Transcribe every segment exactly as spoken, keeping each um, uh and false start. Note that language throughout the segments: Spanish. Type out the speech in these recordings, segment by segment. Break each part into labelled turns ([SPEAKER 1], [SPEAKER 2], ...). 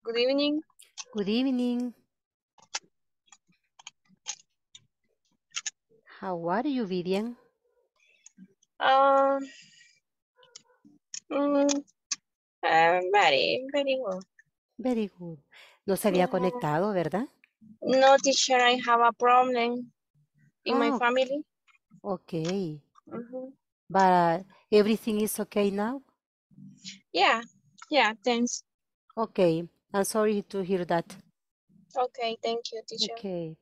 [SPEAKER 1] Good evening.
[SPEAKER 2] Good evening. How are you, Vivian?
[SPEAKER 1] Um, mm, uh, very, very well.
[SPEAKER 2] Very good. No se había
[SPEAKER 1] Yeah.
[SPEAKER 2] conectado, ¿verdad?
[SPEAKER 1] No, teacher, I have a problem in my
[SPEAKER 2] Oh,
[SPEAKER 1] family.
[SPEAKER 2] okay.
[SPEAKER 1] Mhm.
[SPEAKER 2] But everything is okay now?
[SPEAKER 1] Yeah, yeah, thanks.
[SPEAKER 2] Okay. I'm sorry to hear that.
[SPEAKER 1] Okay, thank you, teacher.
[SPEAKER 2] Okay.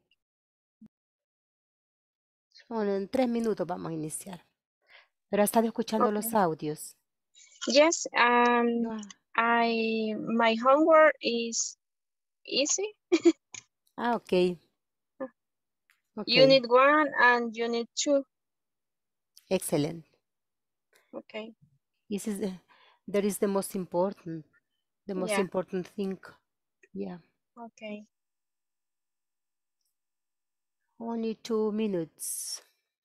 [SPEAKER 2] Bueno, en tres minutos vamos a iniciar. Pero ha estado escuchando
[SPEAKER 1] Okay.
[SPEAKER 2] los audios.
[SPEAKER 1] Yes, um,
[SPEAKER 2] No.
[SPEAKER 1] I, my homework is easy.
[SPEAKER 2] Ah, okay. Okay.
[SPEAKER 1] Unit one and unit two.
[SPEAKER 2] Excellent.
[SPEAKER 1] Okay.
[SPEAKER 2] This is the, that is the most important, the most
[SPEAKER 1] Yeah.
[SPEAKER 2] important thing. Yeah.
[SPEAKER 1] Okay.
[SPEAKER 2] Only two minutes.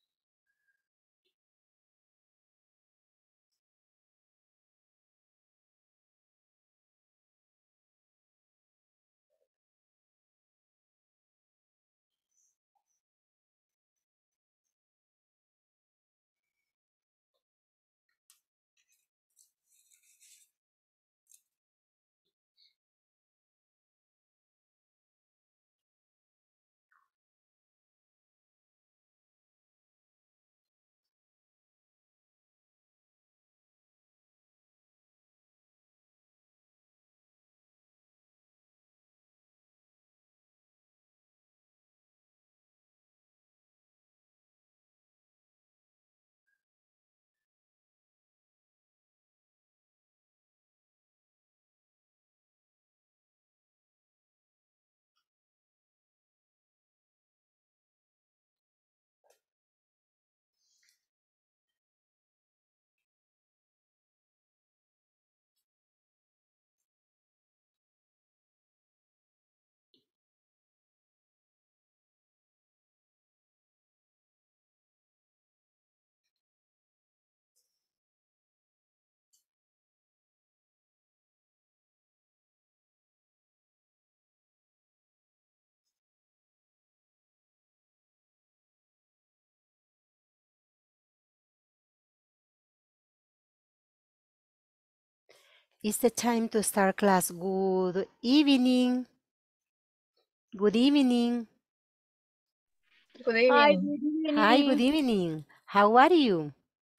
[SPEAKER 2] It's the time to start class. Good evening. Good evening.
[SPEAKER 1] Good
[SPEAKER 3] Hi,
[SPEAKER 1] evening.
[SPEAKER 3] good evening.
[SPEAKER 2] Hi, good evening. How are you?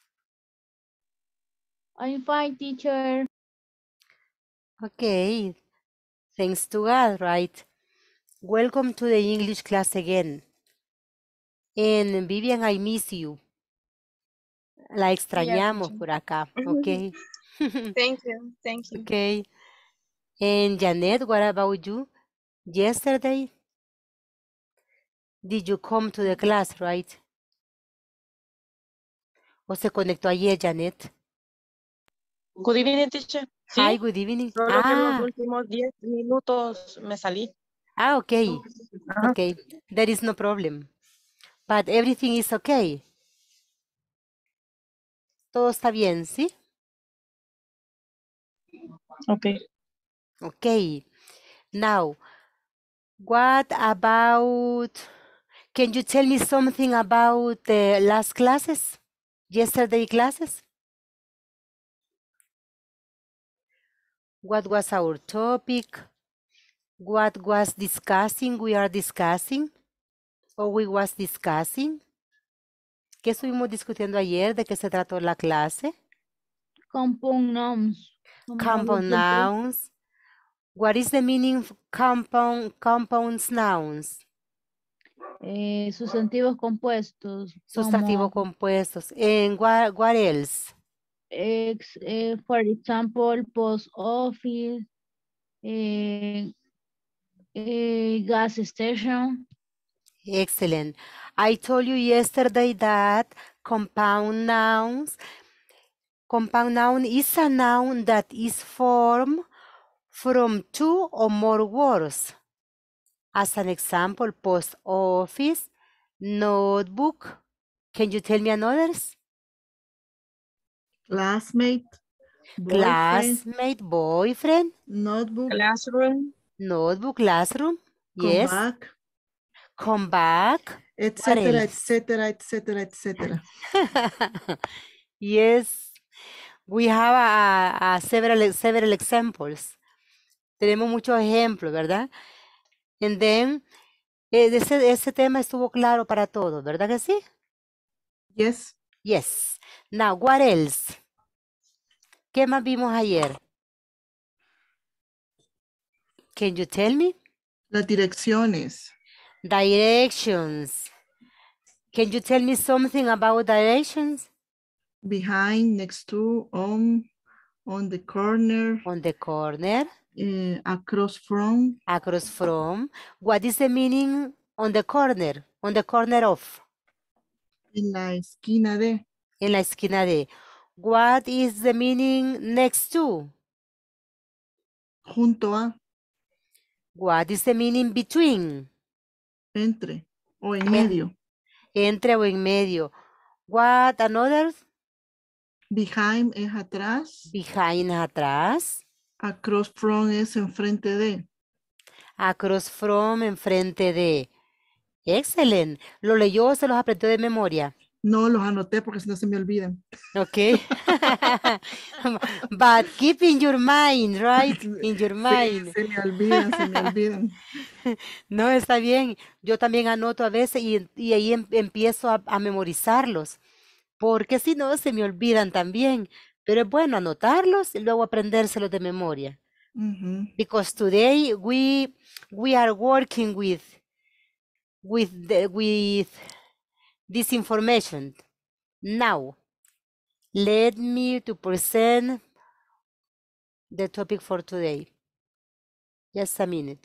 [SPEAKER 3] I'm fine, teacher.
[SPEAKER 2] Okay. Thanks to God, right? Welcome to the English class again. And Vivian, I miss you. La
[SPEAKER 1] Yeah,
[SPEAKER 2] extrañamos
[SPEAKER 1] teacher.
[SPEAKER 2] por acá, okay?
[SPEAKER 1] Thank you. Thank you.
[SPEAKER 2] Okay. And Janet, what about you? Yesterday, did you come to the class, right? ¿O se conectó ayer, Janet?
[SPEAKER 4] Good evening, teacher.
[SPEAKER 2] Hi,
[SPEAKER 4] Sí,
[SPEAKER 2] good evening.
[SPEAKER 4] solo que en los
[SPEAKER 2] Ah,
[SPEAKER 4] últimos diez minutos me salí.
[SPEAKER 2] ah, okay.
[SPEAKER 4] Ajá.
[SPEAKER 2] Okay, there is no problem. But everything is okay. Todo está bien, ¿sí?
[SPEAKER 4] Okay.
[SPEAKER 2] Okay. Now, what about, can you tell me something about the last classes? Yesterday classes? What was our topic? What was discussing, we are discussing? Or we was discussing? ¿Qué estuvimos discutiendo ayer? ¿De qué se trató la clase?
[SPEAKER 3] Compound nouns.
[SPEAKER 2] Compound nouns. What is the meaning of compound, compound nouns?
[SPEAKER 3] Eh, sustantivos compuestos.
[SPEAKER 2] Sustantivos
[SPEAKER 3] Como,
[SPEAKER 2] compuestos. And what, what else?
[SPEAKER 3] ex, eh, for example, post office, eh, eh, gas station.
[SPEAKER 2] Excellent. I told you yesterday that compound nouns, compound noun is a noun that is formed from two or more words. As an example, post office, notebook. Can you tell me another?
[SPEAKER 5] Classmate. boyfriend,
[SPEAKER 2] Classmate, boyfriend,
[SPEAKER 5] notebook,
[SPEAKER 1] Classroom.
[SPEAKER 2] notebook, classroom.
[SPEAKER 5] come
[SPEAKER 2] Yes.
[SPEAKER 5] back,
[SPEAKER 2] Come back. What
[SPEAKER 5] etcétera,
[SPEAKER 2] else?
[SPEAKER 5] etcétera, etcétera, etcétera.
[SPEAKER 2] Yes. We have a, a several, several examples. Tenemos muchos ejemplos, ¿verdad? And then, eh, ese, ese tema estuvo claro para todos, ¿verdad que sí?
[SPEAKER 5] Yes.
[SPEAKER 2] Yes. Now, what else? ¿Qué más vimos ayer? Can you tell me?
[SPEAKER 5] Las direcciones.
[SPEAKER 2] Directions. Can you tell me something about directions?
[SPEAKER 5] Behind, next to, on, on the corner,
[SPEAKER 2] On the corner,
[SPEAKER 5] eh, across from,
[SPEAKER 2] across from. What is the meaning on the corner? On the corner of.
[SPEAKER 5] en la esquina de,
[SPEAKER 2] En la esquina de. What is the meaning next to?
[SPEAKER 5] junto a,
[SPEAKER 2] What is the meaning between?
[SPEAKER 5] entre o en
[SPEAKER 2] En-
[SPEAKER 5] medio.
[SPEAKER 2] Entre o en medio. What another?
[SPEAKER 5] Behind es atrás,
[SPEAKER 2] Behind, atrás.
[SPEAKER 5] across from es enfrente de.
[SPEAKER 2] Across from, enfrente de. Excellent. ¿Lo leyó o se los aprendió de memoria?
[SPEAKER 5] No los anoté porque si no se me olvidan.
[SPEAKER 2] Okay. But keep in your mind, right? In your
[SPEAKER 5] Sí,
[SPEAKER 2] mind.
[SPEAKER 5] se me olvidan, se me olvidan.
[SPEAKER 2] No, está bien. Yo también anoto a veces y, y ahí em- empiezo a, a memorizarlos, porque si no se me olvidan también. Pero es bueno anotarlos y luego aprendérselos de memoria.
[SPEAKER 5] Ujú.
[SPEAKER 2] Because today we we are working with with the, with this information. Now, let me to present the topic for today. Just a minute.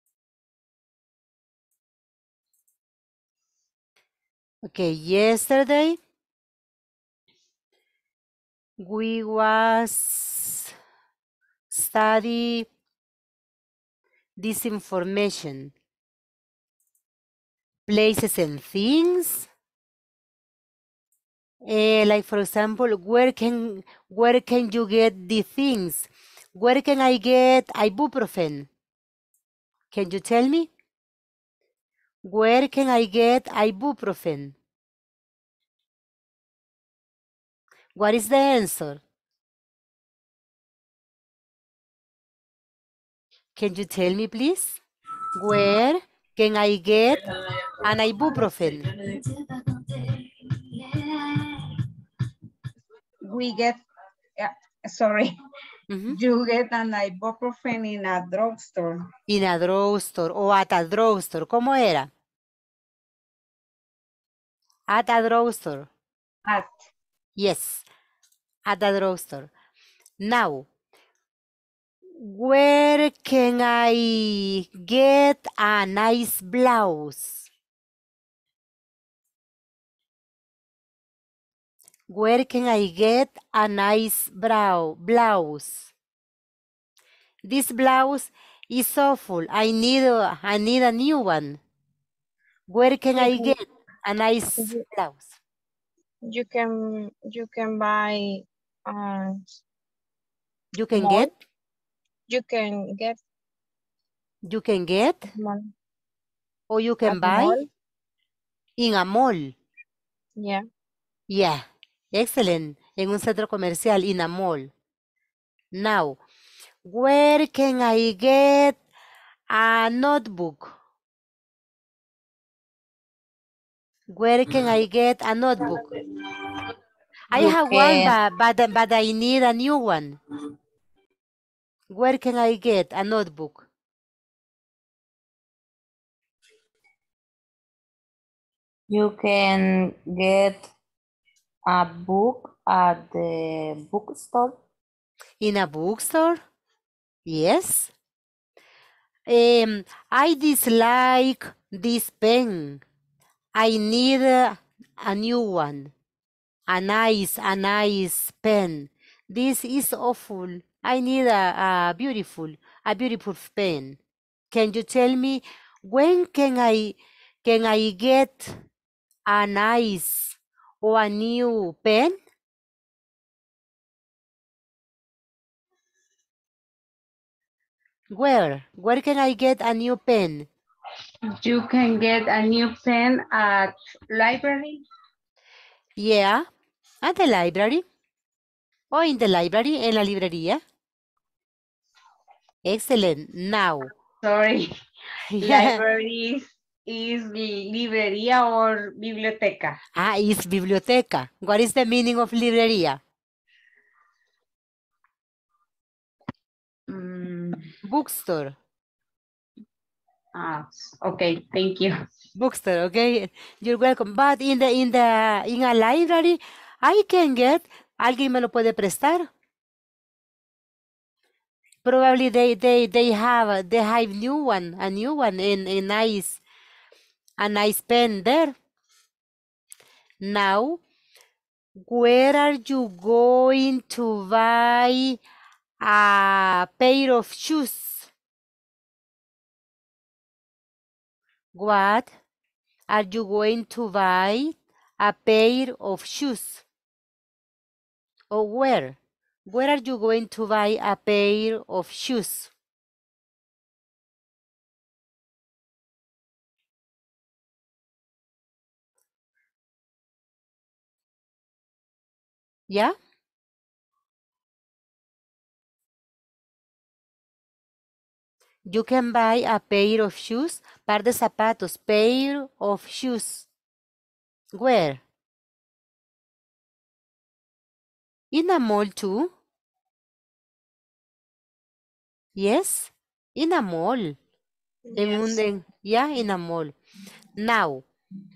[SPEAKER 2] Okay, yesterday we was study this information, places and things. Eh, like for example, where can where can you get the things? Where can I get ibuprofen? Can you tell me? Where can I get ibuprofen? What is the answer? Can you tell me, please? Where can I get an ibuprofen?
[SPEAKER 6] We get, uh, sorry,
[SPEAKER 2] Mhm.
[SPEAKER 6] you get an ibuprofen in a drugstore.
[SPEAKER 2] In a drugstore o at a drugstore. ¿Cómo era? At a drugstore.
[SPEAKER 6] At,
[SPEAKER 2] Yes, at a drugstore. Now, where can I get a nice blouse? Where can I get a nice brow blouse? This blouse is awful. I need a, I need a new one. Where can I get a nice
[SPEAKER 1] You-
[SPEAKER 2] blouse?
[SPEAKER 1] You can you can buy uh
[SPEAKER 2] You can
[SPEAKER 1] mall.
[SPEAKER 2] get,
[SPEAKER 1] You can get
[SPEAKER 2] you can get,
[SPEAKER 1] mall.
[SPEAKER 2] or you can
[SPEAKER 1] At
[SPEAKER 2] buy
[SPEAKER 1] mall.
[SPEAKER 2] in a mall.
[SPEAKER 1] Yeah.
[SPEAKER 2] Yeah, excellent. En un centro comercial, in a mall. Now, where can I get a notebook? Where can I get a notebook? I
[SPEAKER 6] You
[SPEAKER 2] have one,
[SPEAKER 6] can-
[SPEAKER 2] but, but, but I need a new one. Where can I get a notebook?
[SPEAKER 6] you can get a book at the bookstore.
[SPEAKER 2] In a bookstore? Yes. Um, I dislike this pen. I need a, a new one. A nice, a nice pen. This is awful. I need a, a beautiful, a beautiful pen. Can you tell me when can I can I get a nice or a new pen? Where? Where can I get a new pen?
[SPEAKER 6] You can get a new pen at library.
[SPEAKER 2] Yeah, at the library. Or in the library, en la librería. Excellent. Now.
[SPEAKER 6] Sorry.
[SPEAKER 2] Yeah.
[SPEAKER 6] Library is, is librería or biblioteca.
[SPEAKER 2] Ah, it's biblioteca. What is the meaning of librería?
[SPEAKER 6] Mm,
[SPEAKER 2] Bookstore.
[SPEAKER 6] ah, okay, thank you.
[SPEAKER 2] Bookstore, okay? You're welcome. But in the in the in a library, I can get, alguien me lo puede prestar. Probably they they they have they have new one, a new one, and a nice a nice pen there. Now, where are you going to buy a pair of shoes? What are you going to buy a pair of shoes? Or where? Where are you going to buy a pair of shoes? Yeah? You can buy a pair of shoes, par de zapatos, pair of shoes. Where? In a mall too? Yes? In a mall. En un,
[SPEAKER 1] Yes.
[SPEAKER 2] en, yeah, in a mall. Now,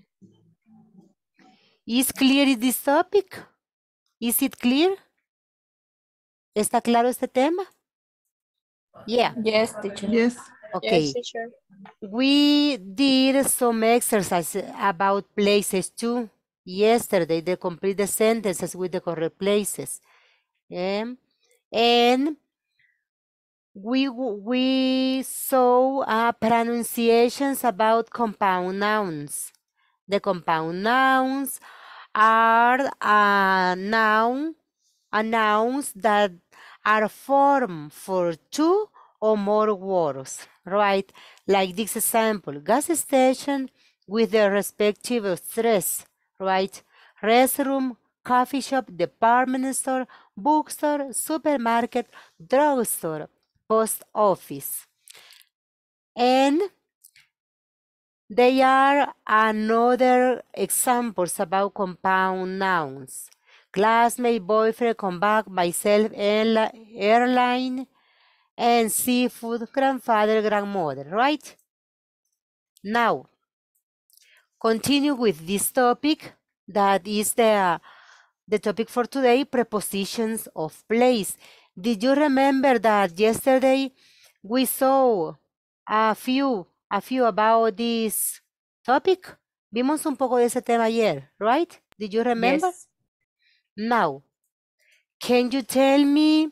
[SPEAKER 2] is clear this topic? Is it clear? ¿Está claro este tema? Yeah.
[SPEAKER 6] Yes, teacher.
[SPEAKER 5] Yes.
[SPEAKER 2] Okay.
[SPEAKER 1] Yes, teacher.
[SPEAKER 2] We did some exercise about places too yesterday. They complete the sentences with the correct places. Um, and we we saw uh, pronunciations about compound nouns. The compound nouns are a noun, a nouns that are formed for two or more words, right? Like this example, gas station with their respective stress, right? Restroom, coffee shop, department store, bookstore, supermarket, drugstore, post office. And they are another examples about compound nouns. Classmate, boyfriend, come back, myself, airline, and seafood, grandfather, grandmother, right? Now, continue with this topic that is the, uh, the topic for today, prepositions of place. Did you remember that yesterday we saw a few, a few about this topic? Vimos un poco de ese tema ayer, right? Did you remember?
[SPEAKER 6] Yes.
[SPEAKER 2] Now, can you tell me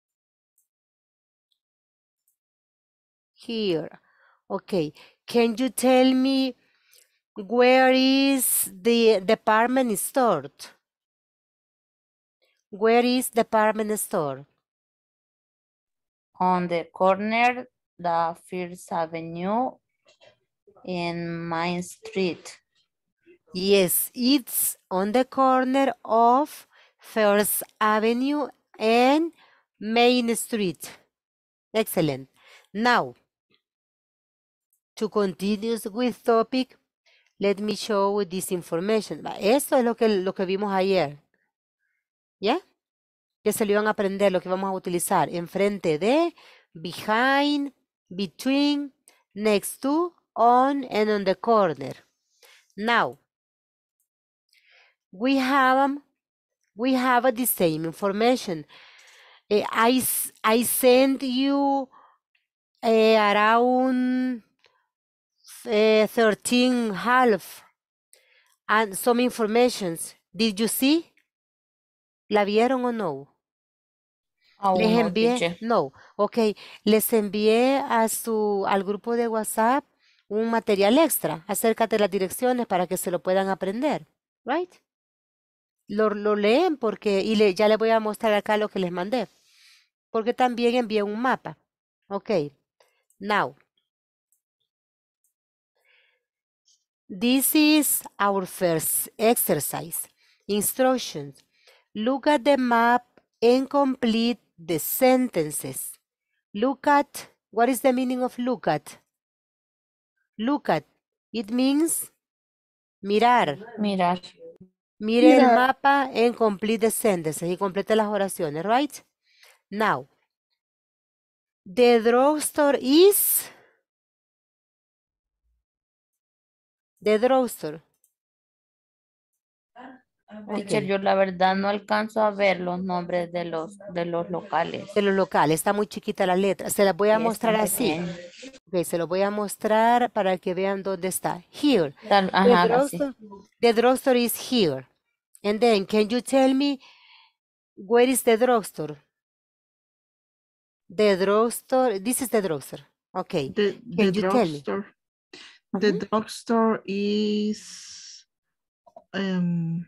[SPEAKER 2] here? Okay, can you tell me where is the department store? Where is department store?
[SPEAKER 6] On the corner, the First Avenue in Main Street.
[SPEAKER 2] Yes, it's on the corner of First Avenue and Main Street. Excellent. Now, to continue with topic, let me show this information. Esto es lo que, lo que vimos ayer. ¿Ya? Que se lo iban a aprender, lo que vamos a utilizar. Enfrente de, behind, between, next to, on, and on the corner. Now, we have, we have the same information. Uh, I, I sent you uh, around uh, thirteen half and some informations. Did you see? ¿La vieron o no?
[SPEAKER 6] Aún
[SPEAKER 2] Les
[SPEAKER 6] no,
[SPEAKER 2] envié,
[SPEAKER 6] teacher.
[SPEAKER 2] no, ok, les envié a su, al grupo de WhatsApp un material extra acerca de las direcciones para que se lo puedan aprender, right? Lo, lo leen porque, y le, ya les voy a mostrar acá lo que les mandé, porque también envié un mapa, ok. Now, this is our first exercise. Instructions. Look at the map and complete the sentences. Look at, what is the meaning of look at? Look at, it means mirar.
[SPEAKER 7] Mirar.
[SPEAKER 2] Mire el mapa and complete the sentences y complete las oraciones, right? Now, the drugstore is, the drugstore.
[SPEAKER 7] Teacher,
[SPEAKER 2] Ok.
[SPEAKER 7] yo la verdad no alcanzo a ver los nombres de los, de los locales.
[SPEAKER 2] De los locales, está muy chiquita la letra. Se las voy a
[SPEAKER 7] Sí,
[SPEAKER 2] mostrar
[SPEAKER 7] están
[SPEAKER 2] así.
[SPEAKER 7] pequeños.
[SPEAKER 2] Ok, se lo voy a mostrar para que vean dónde está. Here.
[SPEAKER 7] Tal-
[SPEAKER 2] The
[SPEAKER 7] ajá, así.
[SPEAKER 2] drugstore, the drugstore is here. And then, can you tell me where is the drugstore? The drugstore, this is the drugstore. Okay.
[SPEAKER 5] The,
[SPEAKER 2] Can
[SPEAKER 5] the
[SPEAKER 2] you tell me?
[SPEAKER 5] drugstore. The
[SPEAKER 2] Mhm.
[SPEAKER 5] drugstore is um,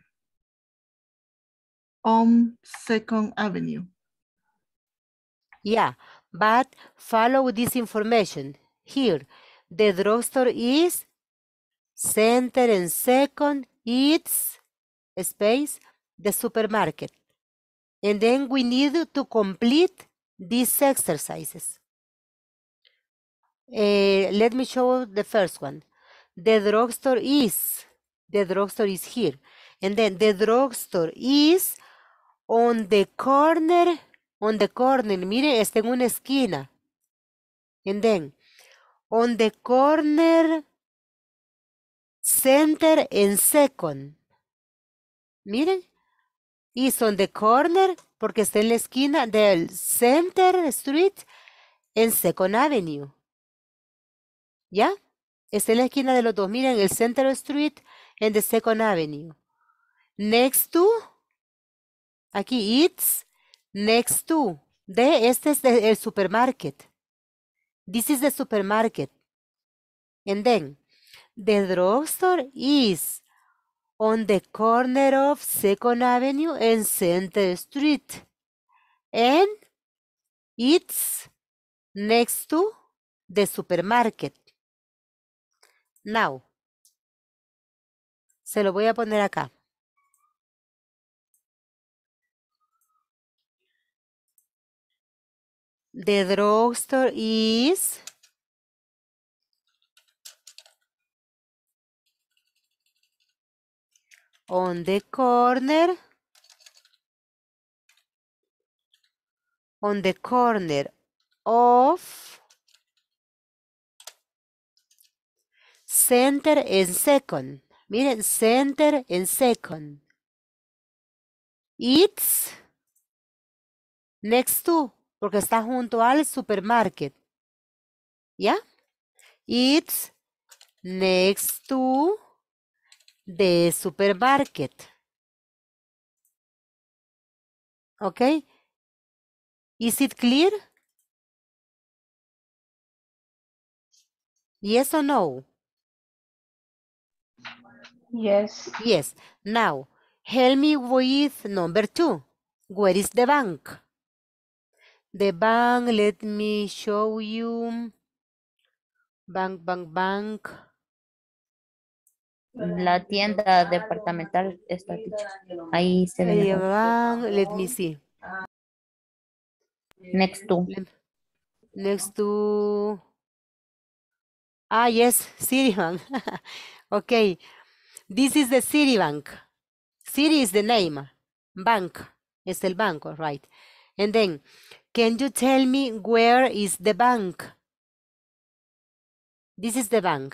[SPEAKER 5] on Second Avenue.
[SPEAKER 2] Yeah, but follow this information. Here, the drugstore is center and second, it's space, the supermarket. And then we need to complete these exercises. Uh, let me show the first one. The drugstore is, the drugstore is here. And then the drugstore is on the corner, on the corner, mire, está en una esquina. And then, on the corner, center and second. Miren, is on the corner, porque está en la esquina del Center Street en Second Avenue. ¿Ya? Está en la esquina de los dos. Miren, el Center Street and the Second Avenue. Next to, aquí, it's next to. De, este es de- el supermarket. This is the supermarket. And then, the drugstore is on the corner of Second Avenue and Center Street. And it's next to the supermarket. Now, se lo voy a poner acá. The drugstore is on the corner, on the corner of Center and Second. Miren, Center and Second. It's next to, porque está junto al supermarket. ¿Ya? It's next to the supermarket. Okay? Is it clear? Yes or no?
[SPEAKER 6] Yes.
[SPEAKER 2] Yes. Now, help me with number two. Where is the bank? The bank, let me show you. Bank, bank, bank.
[SPEAKER 7] La tienda departamental está, teacher. Ahí se ve
[SPEAKER 2] Eh,
[SPEAKER 7] mejor.
[SPEAKER 2] bank, let me see.
[SPEAKER 7] Next to.
[SPEAKER 2] Next to. Ah, yes, Citibank. Okay. This is the Citibank. City is the name. Bank es el banco, right? And then, can you tell me where is the bank? This is the bank.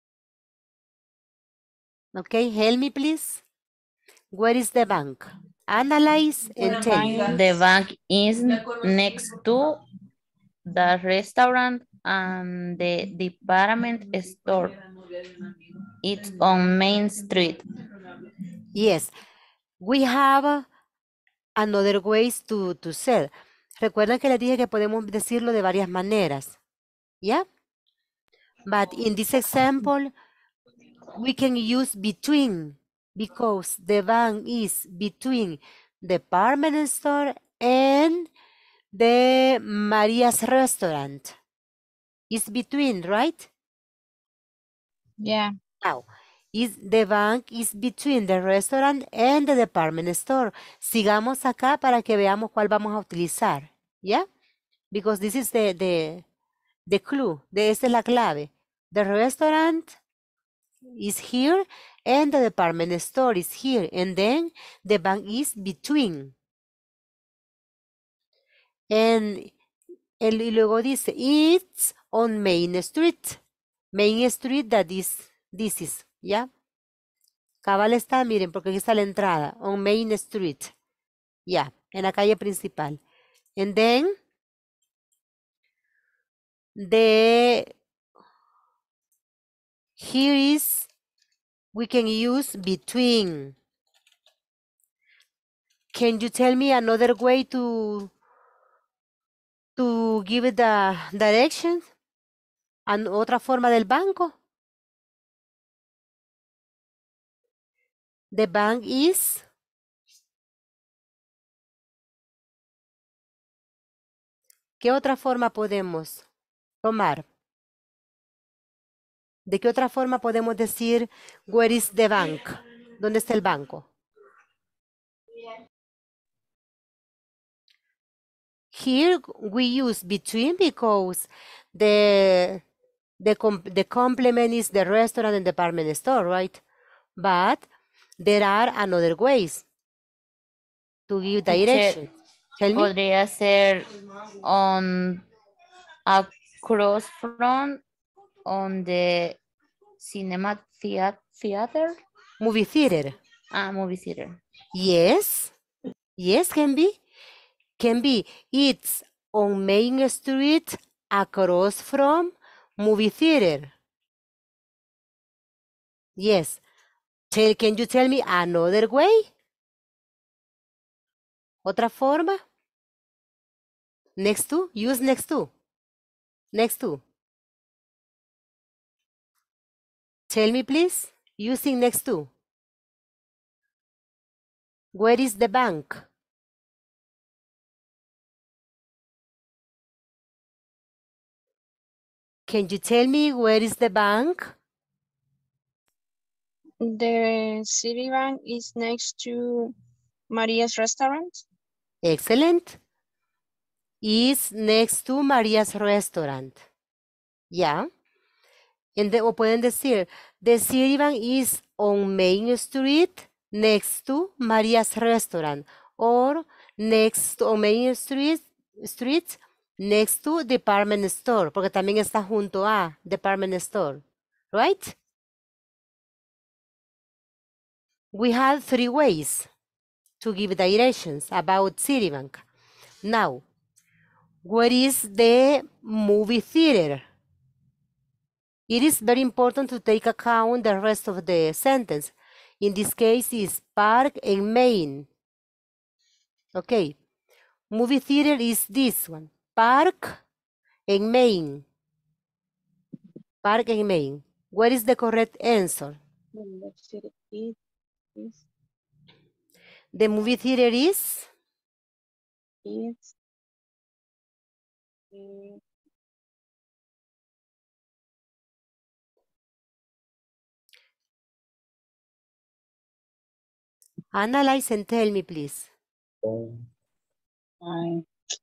[SPEAKER 2] Okay, help me please. Where is the bank? Analyze and tell me.
[SPEAKER 7] The bank is next to the restaurant and the department store. It's on Main Street.
[SPEAKER 2] Yes, we have uh, another ways to, to say. Recuerden que les dije que podemos decirlo de varias maneras. ¿Ya? But in this example, we can use between because the bank is between the department store and the Maria's restaurant. It's between, right?
[SPEAKER 1] Yeah.
[SPEAKER 2] Now, is the bank is between the restaurant and the department store. Sigamos acá para que veamos cuál vamos a utilizar. ¿Ya? Because this is the, the, the clue. De, esta es la clave. The restaurant is here and the department store is here. And then the bank is between. And, el, y luego dice, it's on Main Street. Main Street that is, this is, ¿ya? Cabal está, miren, porque aquí está la entrada, on Main Street. Ya, en la calle principal. And then, the, here is, we can use between. Can you tell me another way to, to give it the direction? ¿An otra forma del banco? The bank is ¿qué otra forma podemos tomar? ¿De qué otra forma podemos decir where is the bank? ¿Dónde está el banco? Here we use between because the the com the complement is the restaurant and department store, right? But there are another ways to give direction. Tell me.
[SPEAKER 7] Podría ser on across from on the cinema thea- theater.
[SPEAKER 2] Movie theater.
[SPEAKER 7] Ah, movie theater.
[SPEAKER 2] Yes. Yes, can be. Can be. It's on Main Street across from movie theater. Yes. Tell, can you tell me another way? ¿Otra forma? Next to? Use next to. Next to. Tell me, please. Using next to. Where is the bank? Can you tell me where is the bank?
[SPEAKER 1] The Citibank is next to Maria's restaurant.
[SPEAKER 2] Excellent. Is next to Maria's restaurant. Yeah. And the, o pueden decir, the Citibank is on Main Street next to Maria's restaurant. Or next to Main Street, Street next to department store. Porque también está junto a department store. Right? We have three ways to give directions about Citibank. Now, where is the movie theater? It is very important to take account the rest of the sentence. In this case, is Park and Main. Okay. Movie theater is this one. Park and Main. Park and Main. What is the correct answer? The movie theater is?
[SPEAKER 1] Is
[SPEAKER 2] Analyze and tell me, please.
[SPEAKER 8] On,
[SPEAKER 1] I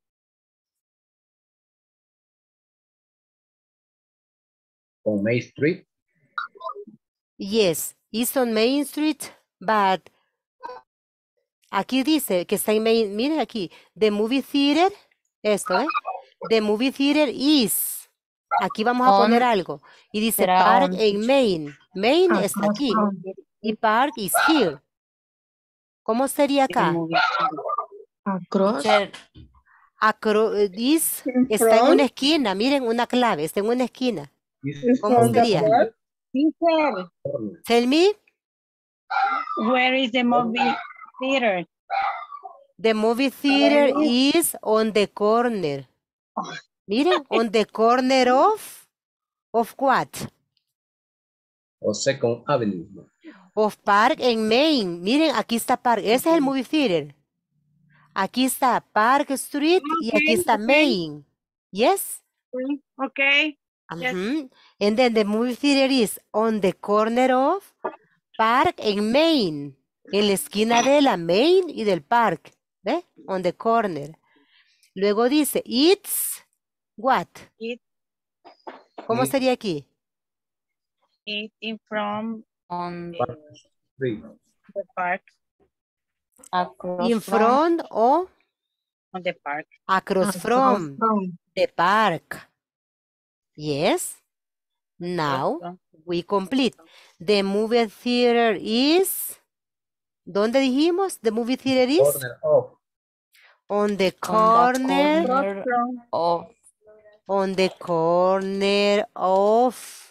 [SPEAKER 8] on Main Street.
[SPEAKER 2] Yes, it's on Main Street, but aquí dice que está en Main, miren aquí, the movie theater, esto, ¿eh? The movie theater is, aquí vamos a
[SPEAKER 7] On.
[SPEAKER 2] poner algo, y dice
[SPEAKER 7] Será
[SPEAKER 2] Park
[SPEAKER 7] on.
[SPEAKER 2] en Main, Main está aquí, y Park is here. ¿Cómo sería acá?
[SPEAKER 4] Across.
[SPEAKER 7] Ser-
[SPEAKER 2] Acro, is, está en una esquina, miren, una clave, está en una esquina.
[SPEAKER 8] Is
[SPEAKER 2] ¿Cómo
[SPEAKER 8] on the
[SPEAKER 2] sería?
[SPEAKER 8] corner.
[SPEAKER 2] Tell me,
[SPEAKER 6] Where is the movie theater?
[SPEAKER 2] the movie theater is on the corner. Miren, on the corner of, of what?
[SPEAKER 8] O Second Avenue.
[SPEAKER 2] Of Park and Main. Miren, aquí está Park. Ese es el movie theater. Aquí está Park Street y aquí está Main. Yes?
[SPEAKER 6] Okay.
[SPEAKER 1] Yes.
[SPEAKER 2] Mhm. And then the movie theater is on the corner of Park and Main. En la esquina de la Main y del Park. ¿Ve? On the corner. Luego dice, it's what?
[SPEAKER 1] It,
[SPEAKER 2] ¿Cómo
[SPEAKER 8] It-
[SPEAKER 2] sería aquí?
[SPEAKER 1] it in from
[SPEAKER 7] On
[SPEAKER 1] the,
[SPEAKER 8] Street.
[SPEAKER 1] the park,
[SPEAKER 7] across
[SPEAKER 2] In
[SPEAKER 7] from
[SPEAKER 2] front or
[SPEAKER 1] on the park.
[SPEAKER 2] across
[SPEAKER 5] Across
[SPEAKER 2] from
[SPEAKER 5] from.
[SPEAKER 2] the park. Yes. Now
[SPEAKER 1] From-
[SPEAKER 2] we complete. The movie theater is. ¿Dónde dijimos? The movie theater is
[SPEAKER 8] Corner of.
[SPEAKER 2] on the
[SPEAKER 7] on the
[SPEAKER 2] corner.
[SPEAKER 7] corner
[SPEAKER 1] from
[SPEAKER 7] of
[SPEAKER 2] On the corner of.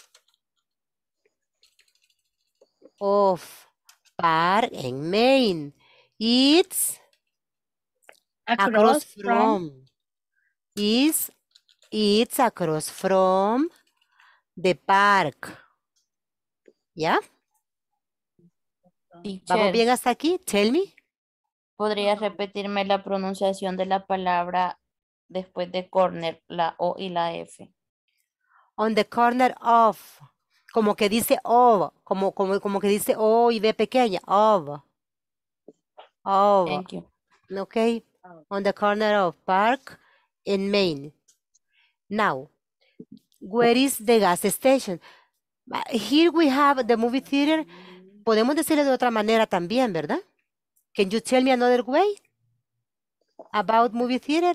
[SPEAKER 2] Of Park and Main. It's
[SPEAKER 1] across,
[SPEAKER 2] across
[SPEAKER 1] from
[SPEAKER 2] from. Is it's across from the park. ¿Ya? ¿Vamos
[SPEAKER 7] teacher.
[SPEAKER 2] bien hasta aquí? Tell me.
[SPEAKER 7] ¿Podría repetirme la pronunciación de la palabra después de corner, la O y la F?
[SPEAKER 2] On the corner of. Como que dice of. Como, como, como que dice O y B pequeña. Of. Of.
[SPEAKER 7] Thank you.
[SPEAKER 2] Okay. On the corner of Park and Main. Now, where is the gas station? Uh, Here we have the movie theater. Podemos decirle de otra manera también, ¿verdad? Can you tell me another way about movie theater?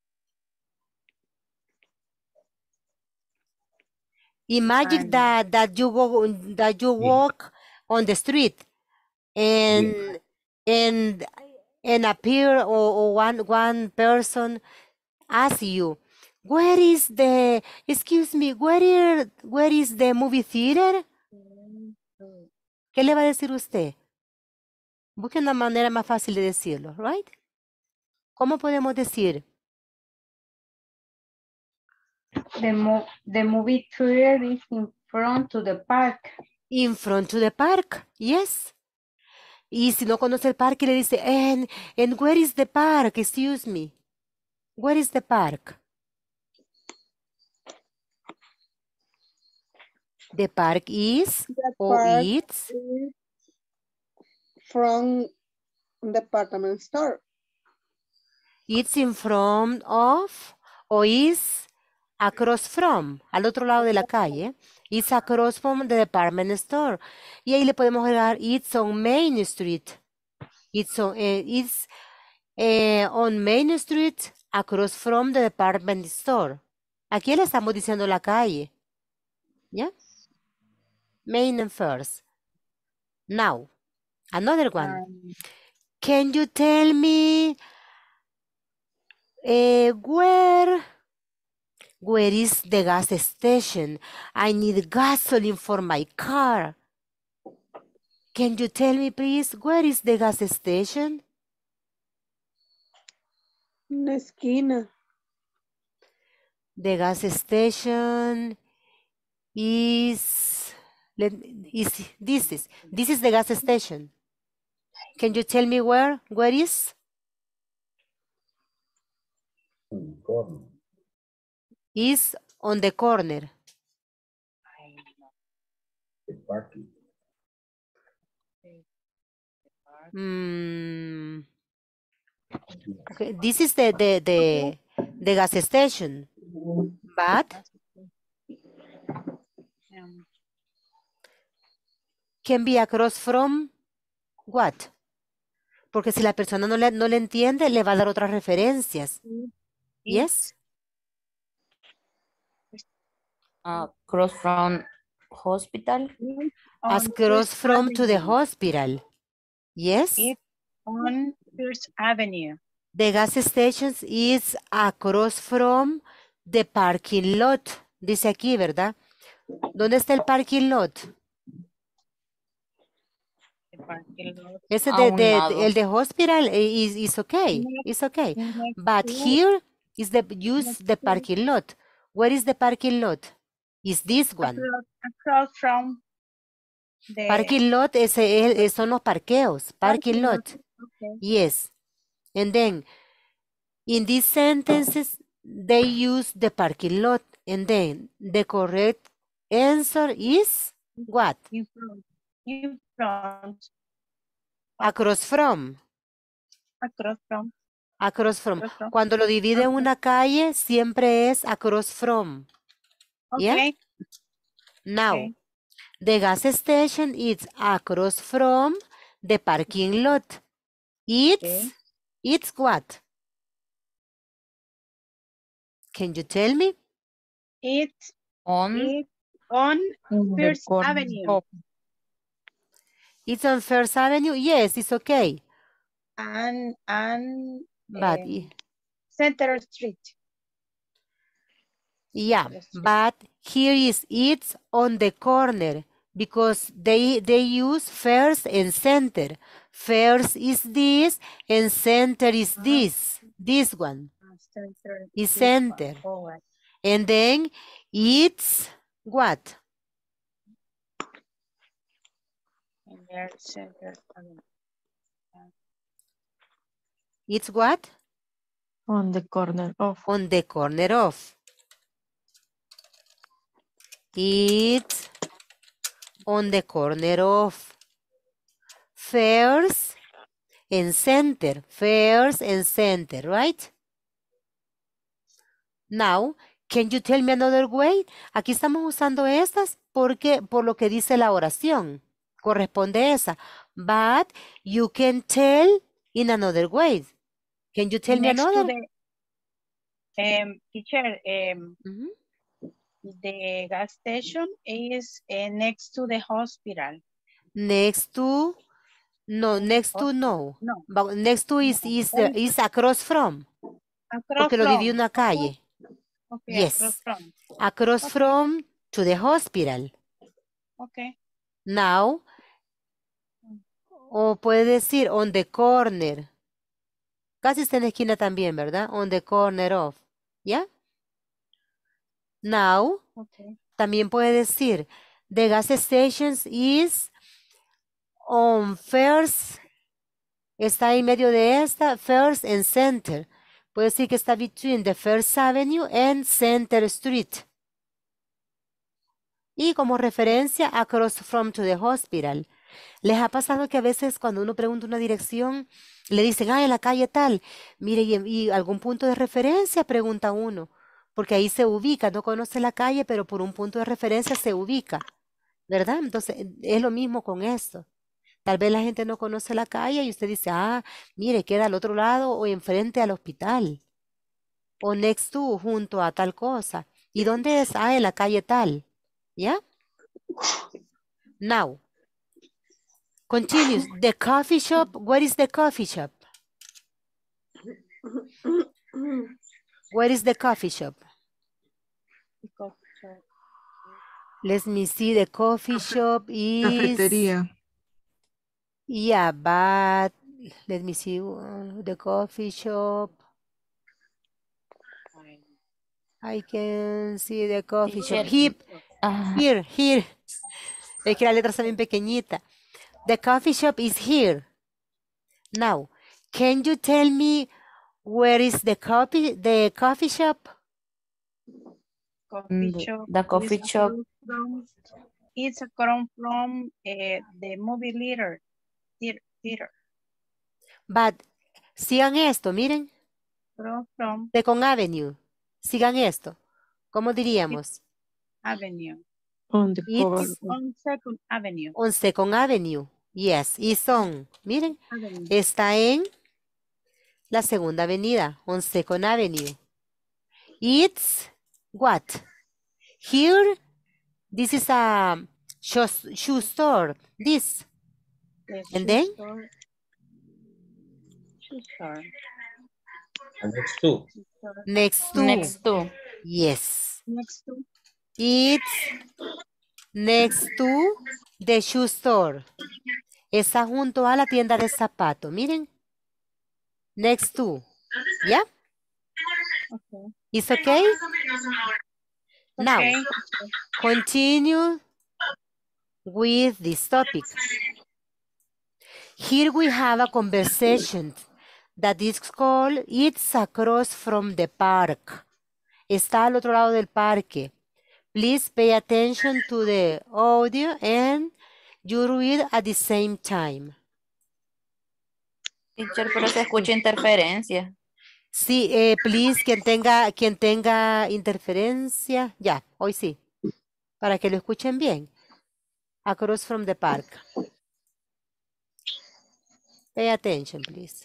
[SPEAKER 2] Imagine
[SPEAKER 1] Um,
[SPEAKER 2] that that you go that you
[SPEAKER 8] Yeah.
[SPEAKER 2] walk on the street and and and appear or, or one one person asks you, where is the excuse me, where is where is the movie theater? ¿Qué le va a decir usted? Busque una manera más fácil de decirlo, right? ¿Cómo podemos decir?
[SPEAKER 6] The, mo the movie theater is in front to the park.
[SPEAKER 2] In front to the park, yes. Y si no conoce el parque, le dice, and, and where is the park? Excuse me. Where is the park? The park is,
[SPEAKER 9] The
[SPEAKER 2] or
[SPEAKER 9] park
[SPEAKER 2] it's,
[SPEAKER 9] is from department store.
[SPEAKER 2] it's in front of, or is across from, al otro lado de la calle. It's across from the department store. Y ahí le podemos agregar, it's on Main Street. It's on, eh, it's eh, on Main Street, across from the department store. Aquí le estamos diciendo la calle. ¿Ya? Main and First. Now, another one.
[SPEAKER 1] um,
[SPEAKER 2] Can you tell me eh, where, where is the gas station? I need gasoline for my car. Can you tell me, please, where is the gas station?
[SPEAKER 9] En la esquina.
[SPEAKER 2] The gas station is, let, is this is this is the gas station. Can you tell me where? Where is?
[SPEAKER 8] On the corner.
[SPEAKER 2] Is on the corner.
[SPEAKER 8] The parking.
[SPEAKER 2] Mm. Okay, this is the the the the gas station, but
[SPEAKER 1] um,
[SPEAKER 2] can be across from what? Porque si la persona no le, no le entiende, le va a dar otras referencias. Yes?
[SPEAKER 7] Across from hospital.
[SPEAKER 2] As
[SPEAKER 1] on
[SPEAKER 2] cross
[SPEAKER 1] First
[SPEAKER 2] from to the
[SPEAKER 1] Avenue.
[SPEAKER 2] hospital. Yes?
[SPEAKER 1] It's on First Avenue.
[SPEAKER 2] The gas station is across from the parking lot. Dice aquí, ¿verdad? ¿Dónde está el parking lot?
[SPEAKER 1] The parking lot.
[SPEAKER 2] Ese
[SPEAKER 7] A
[SPEAKER 2] de,
[SPEAKER 7] un
[SPEAKER 2] de-
[SPEAKER 7] lado.
[SPEAKER 2] el de hospital eh, is, is okay. It's okay.
[SPEAKER 1] Next
[SPEAKER 2] But
[SPEAKER 1] to-
[SPEAKER 2] here is the use
[SPEAKER 1] next
[SPEAKER 2] the
[SPEAKER 1] to-
[SPEAKER 2] parking lot. Where is the parking lot? Is this one.
[SPEAKER 1] across, across from the
[SPEAKER 2] Parking lot es, es- es- son los parqueos. Parking lot.
[SPEAKER 1] Okay.
[SPEAKER 2] Yes. And then in these sentences, they use the parking lot. And then the correct answer is what?
[SPEAKER 6] In front. In front.
[SPEAKER 2] Across from.
[SPEAKER 6] Across from.
[SPEAKER 2] Across from.
[SPEAKER 6] Across from.
[SPEAKER 2] Cuando lo divide en
[SPEAKER 6] Okay.
[SPEAKER 2] una calle, siempre es across from. Yeah?
[SPEAKER 6] Okay.
[SPEAKER 2] Now,
[SPEAKER 6] Okay.
[SPEAKER 2] the gas station is across from the parking lot. It's,
[SPEAKER 6] Okay.
[SPEAKER 2] it's what? Can you tell me?
[SPEAKER 6] It's
[SPEAKER 7] On.
[SPEAKER 6] it on
[SPEAKER 4] On the
[SPEAKER 6] First
[SPEAKER 4] corner
[SPEAKER 6] Avenue.
[SPEAKER 4] of.
[SPEAKER 2] It's on First Avenue? Yes, it's okay.
[SPEAKER 6] And and
[SPEAKER 2] But,
[SPEAKER 6] um, Center Street.
[SPEAKER 2] yeah,
[SPEAKER 6] Center Street.
[SPEAKER 2] but here is it's on the corner because they they use first and center. First is this and center is
[SPEAKER 6] Ah.
[SPEAKER 2] this. This one
[SPEAKER 6] Uh, Center.
[SPEAKER 2] is
[SPEAKER 6] this one.
[SPEAKER 2] center.
[SPEAKER 6] Oh, right.
[SPEAKER 2] And then it's what?
[SPEAKER 6] And there, Center Avenue.
[SPEAKER 2] It's what?
[SPEAKER 4] On the corner of.
[SPEAKER 2] On the corner of. It's on the corner of First and center. First and center, right? Now, can you tell me another way? Aquí estamos usando estas porque por lo que dice la oración. Corresponde esa. But you can tell in another way. Can you tell me
[SPEAKER 6] Next to
[SPEAKER 2] another?
[SPEAKER 6] the um, teacher, um,
[SPEAKER 2] Mhm.
[SPEAKER 6] the gas station is uh, next to the hospital.
[SPEAKER 2] Next to, no, next to no.
[SPEAKER 6] No.
[SPEAKER 2] But next to is, is, the,
[SPEAKER 6] Only-
[SPEAKER 2] is across from.
[SPEAKER 6] Across
[SPEAKER 2] Porque lo
[SPEAKER 6] from.
[SPEAKER 2] divide una calle.
[SPEAKER 6] Okay,
[SPEAKER 2] Yes.
[SPEAKER 6] across from.
[SPEAKER 2] Across
[SPEAKER 6] Okay.
[SPEAKER 2] from to the hospital.
[SPEAKER 6] Okay.
[SPEAKER 2] Now, o puede decir on the corner. Casi está en la esquina también, ¿verdad? On the corner of. ¿Ya? Now,
[SPEAKER 6] Okay.
[SPEAKER 2] también puede decir the gas stations is on first. Está en medio de esta, first and center. Puede decir que está between the First Avenue and Center Street. Y como referencia, across from to the hospital. ¿Les ha pasado que a veces cuando uno pregunta una dirección, le dicen, ah, en la calle tal? Mire, y, y algún punto de referencia pregunta uno, porque ahí se ubica, no conoce la calle, pero por un punto de referencia se ubica, ¿verdad? Entonces, es lo mismo con esto. Tal vez la gente no conoce la calle y usted dice, ah, mire, queda al otro lado o enfrente al hospital. O next to, junto a tal cosa. ¿Y dónde es? Ah, en la calle tal. ¿Ya? Now, continues. The coffee shop, where is the coffee shop? Where is the coffee shop?
[SPEAKER 6] The coffee shop.
[SPEAKER 2] Let me see, the coffee shop is...
[SPEAKER 5] Cafetería.
[SPEAKER 2] Yeah, but let me see, uh, the coffee shop. I can see the coffee shop.
[SPEAKER 7] Teacher.
[SPEAKER 2] Here,
[SPEAKER 7] Ah,
[SPEAKER 2] here, here. Es que la letra está bien pequeñita. The coffee shop is here. Now, can you tell me where is the coffee, the coffee shop?
[SPEAKER 6] Coffee
[SPEAKER 4] Mm,
[SPEAKER 6] shop.
[SPEAKER 7] the coffee
[SPEAKER 6] is
[SPEAKER 7] shop.
[SPEAKER 6] across From, it's across from uh, the movie theater. Theater. theater.
[SPEAKER 2] But, sigan esto, miren.
[SPEAKER 6] Across from
[SPEAKER 2] Second Avenue. Sigan esto. ¿Cómo diríamos?
[SPEAKER 6] Avenue.
[SPEAKER 4] On the
[SPEAKER 2] It's
[SPEAKER 4] corner.
[SPEAKER 6] It's on Second Avenue.
[SPEAKER 2] on Second Avenue. Yes, it's on. Miren,
[SPEAKER 6] Avenue.
[SPEAKER 2] está en la segunda avenida, on Second Avenue. It's what? Here, this is a shoe, shoe store. This.
[SPEAKER 6] The
[SPEAKER 2] And
[SPEAKER 6] shoe
[SPEAKER 2] then?
[SPEAKER 6] store. Shoe store.
[SPEAKER 8] And next two.
[SPEAKER 6] Shoe store.
[SPEAKER 2] Next to.
[SPEAKER 7] Next to.
[SPEAKER 2] Yes.
[SPEAKER 6] Next to
[SPEAKER 2] It's next to the shoe store. Está junto a la tienda de zapatos. Miren. Next to. ¿Ya?
[SPEAKER 6] okay.
[SPEAKER 2] It's okay? Now,
[SPEAKER 6] Okay.
[SPEAKER 2] continue with this topic. Here we have a conversation that is called It's Across from the Park. Está al otro lado del parque. Please pay attention to the audio and you read at the same time.
[SPEAKER 7] Teacher, pero se escucha interferencia.
[SPEAKER 2] Sí, eh, please, quien tenga, quien tenga interferencia, ya, hoy sí, para que lo escuchen bien. Across from the park. Pay attention, please.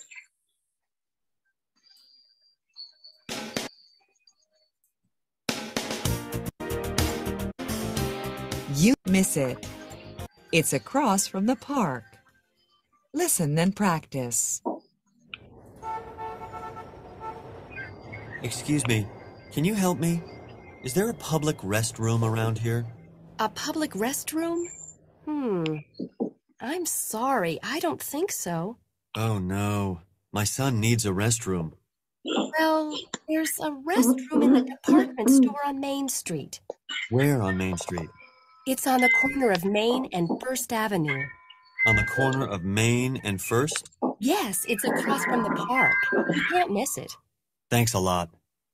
[SPEAKER 10] You miss it. It's across from the park. Listen and practice.
[SPEAKER 11] Excuse me, can you help me? Is there a public restroom around here?
[SPEAKER 12] A public restroom? Hmm. I'm sorry, I don't think so.
[SPEAKER 11] Oh no, my son needs a restroom.
[SPEAKER 12] Well, there's a restroom in the department store on Main Street.
[SPEAKER 11] Where on Main Street?
[SPEAKER 12] It's on the corner of Main and First Avenue.
[SPEAKER 11] On the corner of Main and First?
[SPEAKER 12] Yes, it's across from the park. You can't miss it.
[SPEAKER 11] Thanks a lot.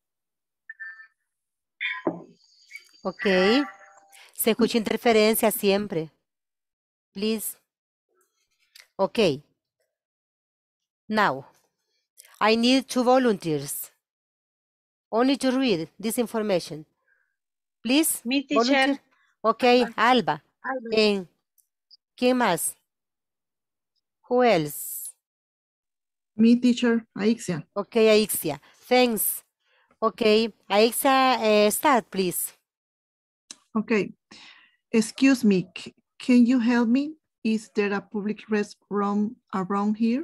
[SPEAKER 2] Ok. Se escucha interferencia siempre. Please. Ok. Now, I need two volunteers. Only to read this information. Please.
[SPEAKER 6] Mi teacher.
[SPEAKER 2] Volunteer. Ok, Alba.
[SPEAKER 6] Alba.
[SPEAKER 2] Eh, ¿Quién más? Who else?
[SPEAKER 5] Me, teacher, Aixia.
[SPEAKER 2] Ok, Aixia. Thanks. Ok, Aixia, uh, start, please.
[SPEAKER 5] Okay. Excuse me, c- can you help me? Is there a public restroom around here?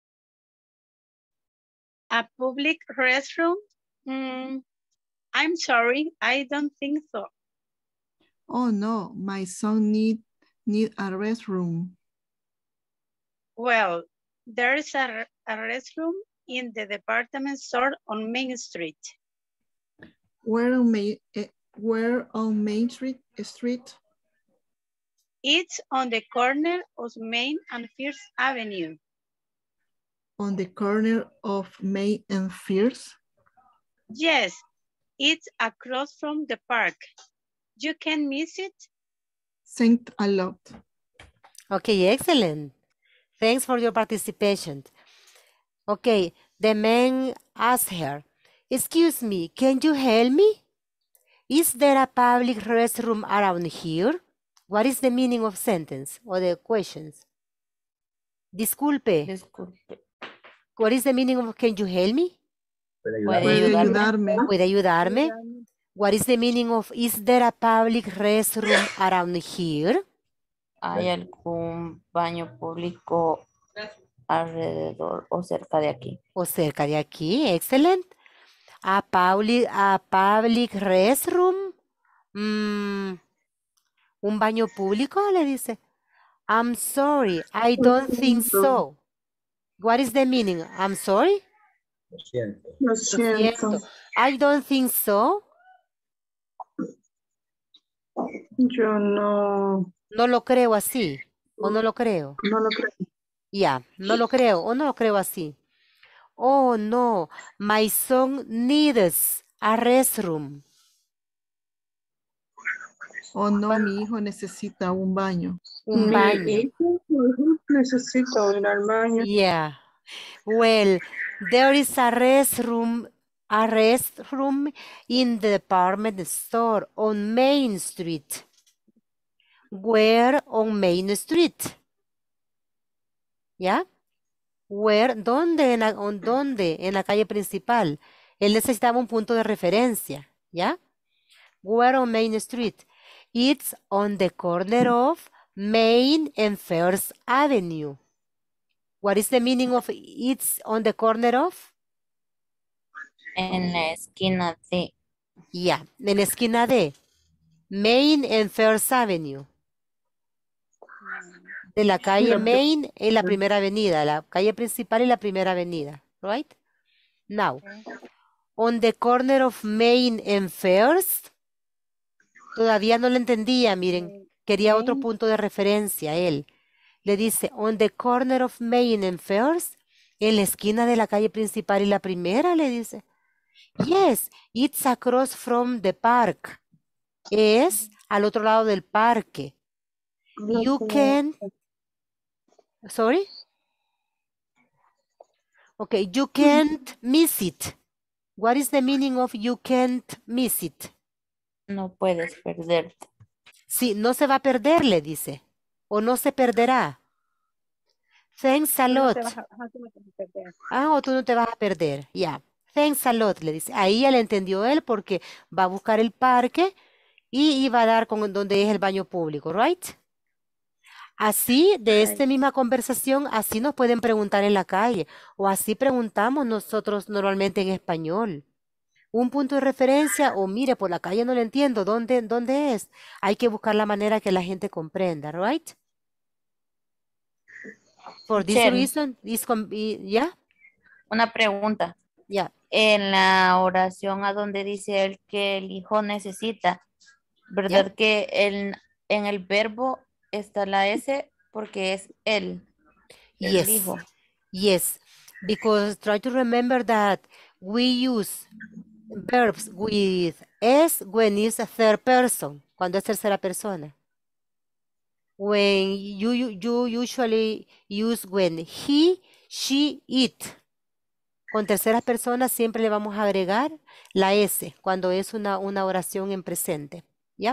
[SPEAKER 6] A public restroom? Mm, I'm sorry, I don't think so.
[SPEAKER 5] Oh no, my son need need a restroom.
[SPEAKER 6] Well, there's a, a restroom in the department store on Main Street.
[SPEAKER 5] Where on Main eh, where on Main Street Street?
[SPEAKER 6] It's on the corner of Main and First Avenue.
[SPEAKER 5] On the corner of Main and First?
[SPEAKER 6] Yes, it's across from the park. You can miss it.
[SPEAKER 5] Thanks a lot.
[SPEAKER 2] Okay, excellent. Thanks for your participation. Okay, the man asked her, excuse me, can you help me? Is there a public restroom around here? What is the meaning of sentence or the questions? Disculpe.
[SPEAKER 7] Disculpe.
[SPEAKER 2] What is the meaning of can you help me?
[SPEAKER 7] ¿Puede
[SPEAKER 5] Puede
[SPEAKER 7] ayudarme?
[SPEAKER 5] ayudarme.
[SPEAKER 2] ¿Puede ayudarme? What is the meaning of is there a public restroom around here?
[SPEAKER 7] ¿Hay algún baño público alrededor o cerca de aquí?
[SPEAKER 2] O cerca de aquí, excellent. A public, a public restroom. Mm, ¿Un baño público? Le dice. I'm sorry, I don't think so. What is the meaning? I'm sorry?
[SPEAKER 8] Lo siento.
[SPEAKER 9] Lo
[SPEAKER 2] Lo
[SPEAKER 9] siento.
[SPEAKER 2] siento. I don't think so.
[SPEAKER 9] Yo no,
[SPEAKER 2] No lo creo así. O no lo creo.
[SPEAKER 9] no lo creo.
[SPEAKER 2] Ya, no lo creo o no lo creo así. Oh, no, my son needs a restroom.
[SPEAKER 5] Oh no, mi hijo necesita un baño.
[SPEAKER 2] Un
[SPEAKER 9] Mi
[SPEAKER 2] baño.
[SPEAKER 9] hijo necesita ir al baño.
[SPEAKER 2] Yeah. Well, there is a restroom, a restroom in the department store on Main Street. Where on Main Street? ¿Ya? Where, ¿dónde? En la, on- ¿dónde? En la calle principal. Él necesitaba un punto de referencia, ¿ya? Where on Main Street? It's on the corner of Main and First Avenue. What is the meaning of it's on the corner of?
[SPEAKER 7] En la esquina de...
[SPEAKER 2] Ya, en la esquina de Main and First Avenue. De la calle
[SPEAKER 9] La-
[SPEAKER 2] Main en la primera avenida, la calle principal y la primera avenida, right? Now, on the corner of Main and First, todavía no lo entendía, miren, quería otro
[SPEAKER 6] Main.
[SPEAKER 2] punto de referencia él. Le dice, on the corner of Main and First, en la esquina de la calle principal y la primera, le dice. Yes, it's across from the park. Es al otro lado del parque. You can, sorry? Okay, you can't miss it. What is the meaning of you can't miss it?
[SPEAKER 7] No puedes perderte.
[SPEAKER 2] Sí, no se va a perder, le dice. O no se perderá. Thanks a
[SPEAKER 6] Tú no
[SPEAKER 2] lot.
[SPEAKER 6] te vas a- ajá, tú no te vas a perder.
[SPEAKER 2] Ah, o tú no te vas a perder. Ya. Thanks a lot, le dice. Ahí ya le entendió él porque va a buscar el parque y, y va a dar con donde es el baño público, right? Así, de esta misma conversación, así nos pueden preguntar en la calle o así preguntamos nosotros normalmente en español. Un punto de referencia o mire, por la calle no lo entiendo, ¿dónde, dónde es? Hay que buscar la manera que la gente comprenda, right? For this
[SPEAKER 7] Teacher.
[SPEAKER 2] reason, this con- y- ¿ya?
[SPEAKER 7] Una pregunta.
[SPEAKER 2] Ya.
[SPEAKER 7] En la oración a donde dice él que el hijo necesita, ¿verdad que el, en el verbo está la S porque es él, el
[SPEAKER 2] Yes,
[SPEAKER 7] hijo?
[SPEAKER 2] yes, because try to remember that we use verbs with S when it's a third person, cuando es tercera persona. When you, you, you usually use when he, she, it. Con terceras personas siempre le vamos a agregar la S cuando es una, una oración en presente. ¿Ya?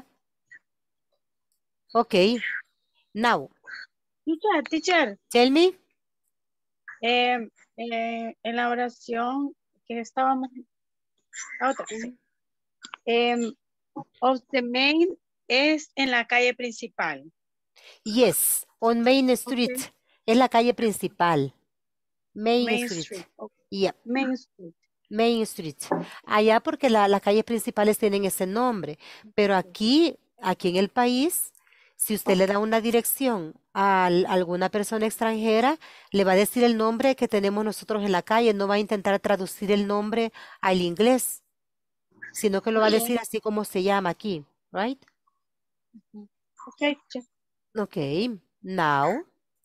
[SPEAKER 2] Ok. Now,
[SPEAKER 6] Teacher, teacher,
[SPEAKER 2] tell me.
[SPEAKER 6] eh, eh, en la oración que estábamos, la otra, sí. Em, of the main es en la calle principal.
[SPEAKER 2] Yes, on Main Street.
[SPEAKER 6] Okay.
[SPEAKER 2] Es la calle principal. Main,
[SPEAKER 6] Main
[SPEAKER 2] Street.
[SPEAKER 6] Street. Okay.
[SPEAKER 2] Yep.
[SPEAKER 6] Main Street.
[SPEAKER 2] Main Street. Allá porque la- las calles principales tienen ese nombre. Pero aquí, aquí en el país, si usted le da una dirección a al- alguna persona extranjera, le va a decir el nombre que tenemos nosotros en la calle. No va a intentar traducir el nombre al inglés, sino que lo va a decir así como se llama aquí. Right?
[SPEAKER 6] Okay, teacher.
[SPEAKER 2] Okay. Now,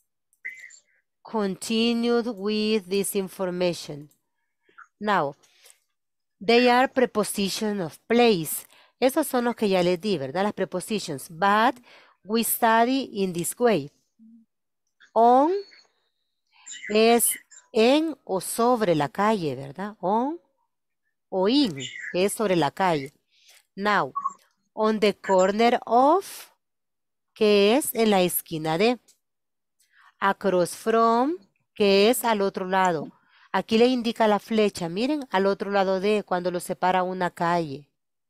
[SPEAKER 2] continued with this information. Now, they are preposition of place. Esos son los que ya les di, ¿verdad? Las prepositions. But we study in this way. On es en o sobre la calle, ¿verdad? On o in es sobre la calle. Now, on the corner of, que es en la esquina de. Across from, que es al otro lado. Aquí le indica la flecha, miren, al otro lado de cuando lo separa una calle.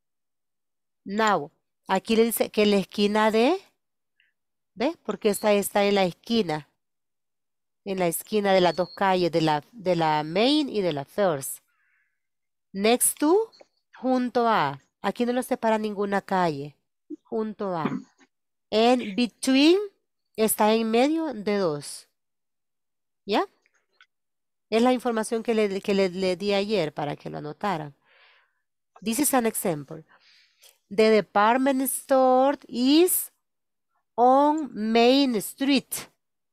[SPEAKER 2] Now, aquí le dice que en la esquina de, ¿ves? Porque esta está en la esquina, en la esquina de las dos calles, de la, de la main y de la first. Next to, junto a. Aquí no lo separa ninguna calle, junto a. And between, está en medio de dos. ¿Ya? Es la información que le, que le, le di ayer para que lo anotaran. This is an example. The department store is on Main Street.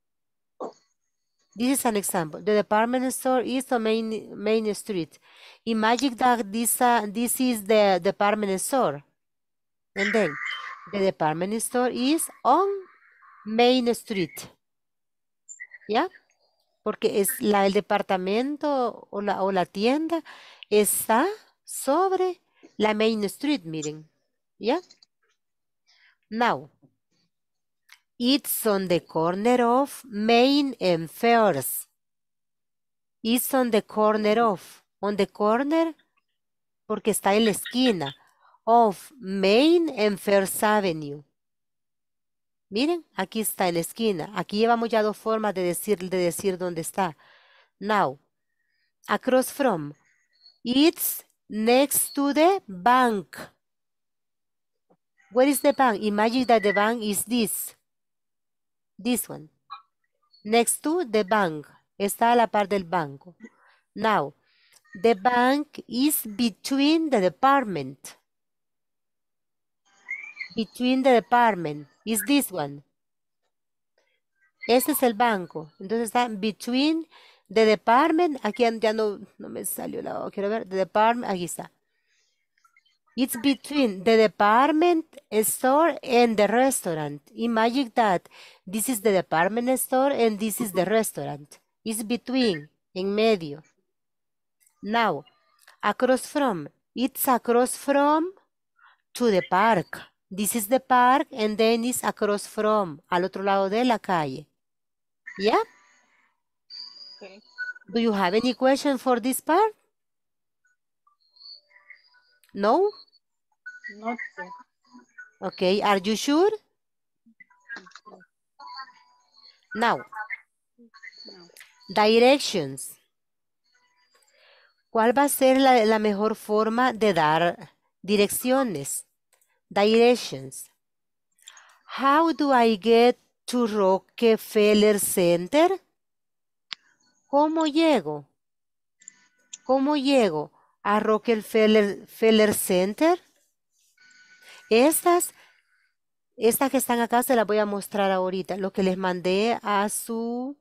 [SPEAKER 2] This is an example. The department store is on Main, Main Street. Imagine that this, uh, this is the department store. And then, the department store is on Main Street. ¿Ya? Porque es la, el departamento o la, o la tienda está sobre la Main Street, miren. ¿Ya? Now, it's on the corner of Main and First. It's on the corner of. On the corner, porque está en la esquina. Of Main and First Avenue. Miren, aquí está en la esquina. Aquí llevamos ya dos formas de decir, de decir dónde está. Now, across from. It's next to the bank. Where is the bank? Imagine that the bank is this. This one. Next to the bank. Está a la par del banco. Now, the bank is between the department. Between the department. Is this one. Este es el banco. Entonces está between The department, aquí ya no, no me salió la, quiero ver, the department, aquí está. It's between the department store and the restaurant. Imagine that this is the department store and this is the restaurant. It's between, en medio. Now, across from, it's across from to the park. This is the park and then it's across from, al otro lado de la calle. Yeah?
[SPEAKER 6] Okay.
[SPEAKER 2] Do you have any question for this part? No?
[SPEAKER 6] Not yet.
[SPEAKER 2] Okay, are you sure? Now,
[SPEAKER 6] No.
[SPEAKER 2] directions. ¿Cuál va a ser la, la mejor forma de dar direcciones? Directions. How do I get to Rockefeller Center? ¿Cómo llego? ¿Cómo llego a Rockefeller Center? Estas, estas que están acá se las voy a mostrar ahorita, lo que les mandé a su,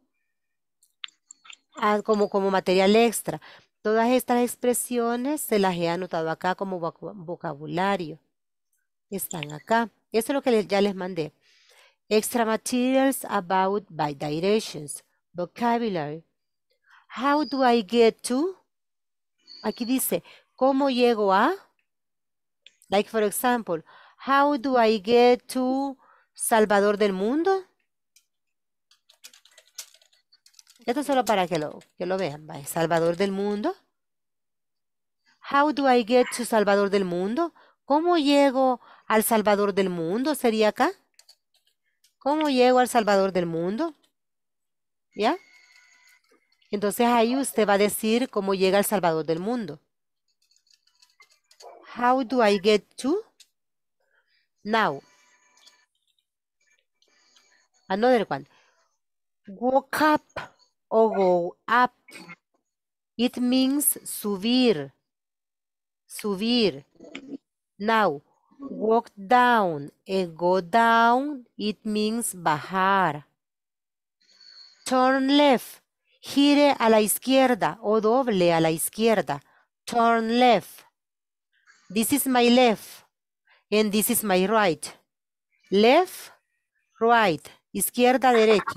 [SPEAKER 2] a, como, como material extra. Todas estas expresiones se las he anotado acá como vocabulario. Están acá. Eso es lo que les, ya les mandé. Extra materials about by directions. Vocabulary. How do I get to? Aquí dice, ¿cómo llego a? Like for example, how do I get to Salvador del Mundo? Esto es solo para que lo, que lo vean. Bye. Salvador del Mundo. How do I get to Salvador del Mundo? ¿Cómo llego al Salvador del Mundo? ¿Sería acá? ¿Cómo llego al Salvador del Mundo? ¿Ya? Entonces ahí usted va a decir cómo llega al Salvador del Mundo. How do I get to? Now. Another one. Walk up o go up. It means subir. Subir. Now, walk down and go down. It means bajar. Turn left. Gire a la izquierda o doble a la izquierda. Turn left. This is my left. And this is my right. Left, right. Izquierda, derecha.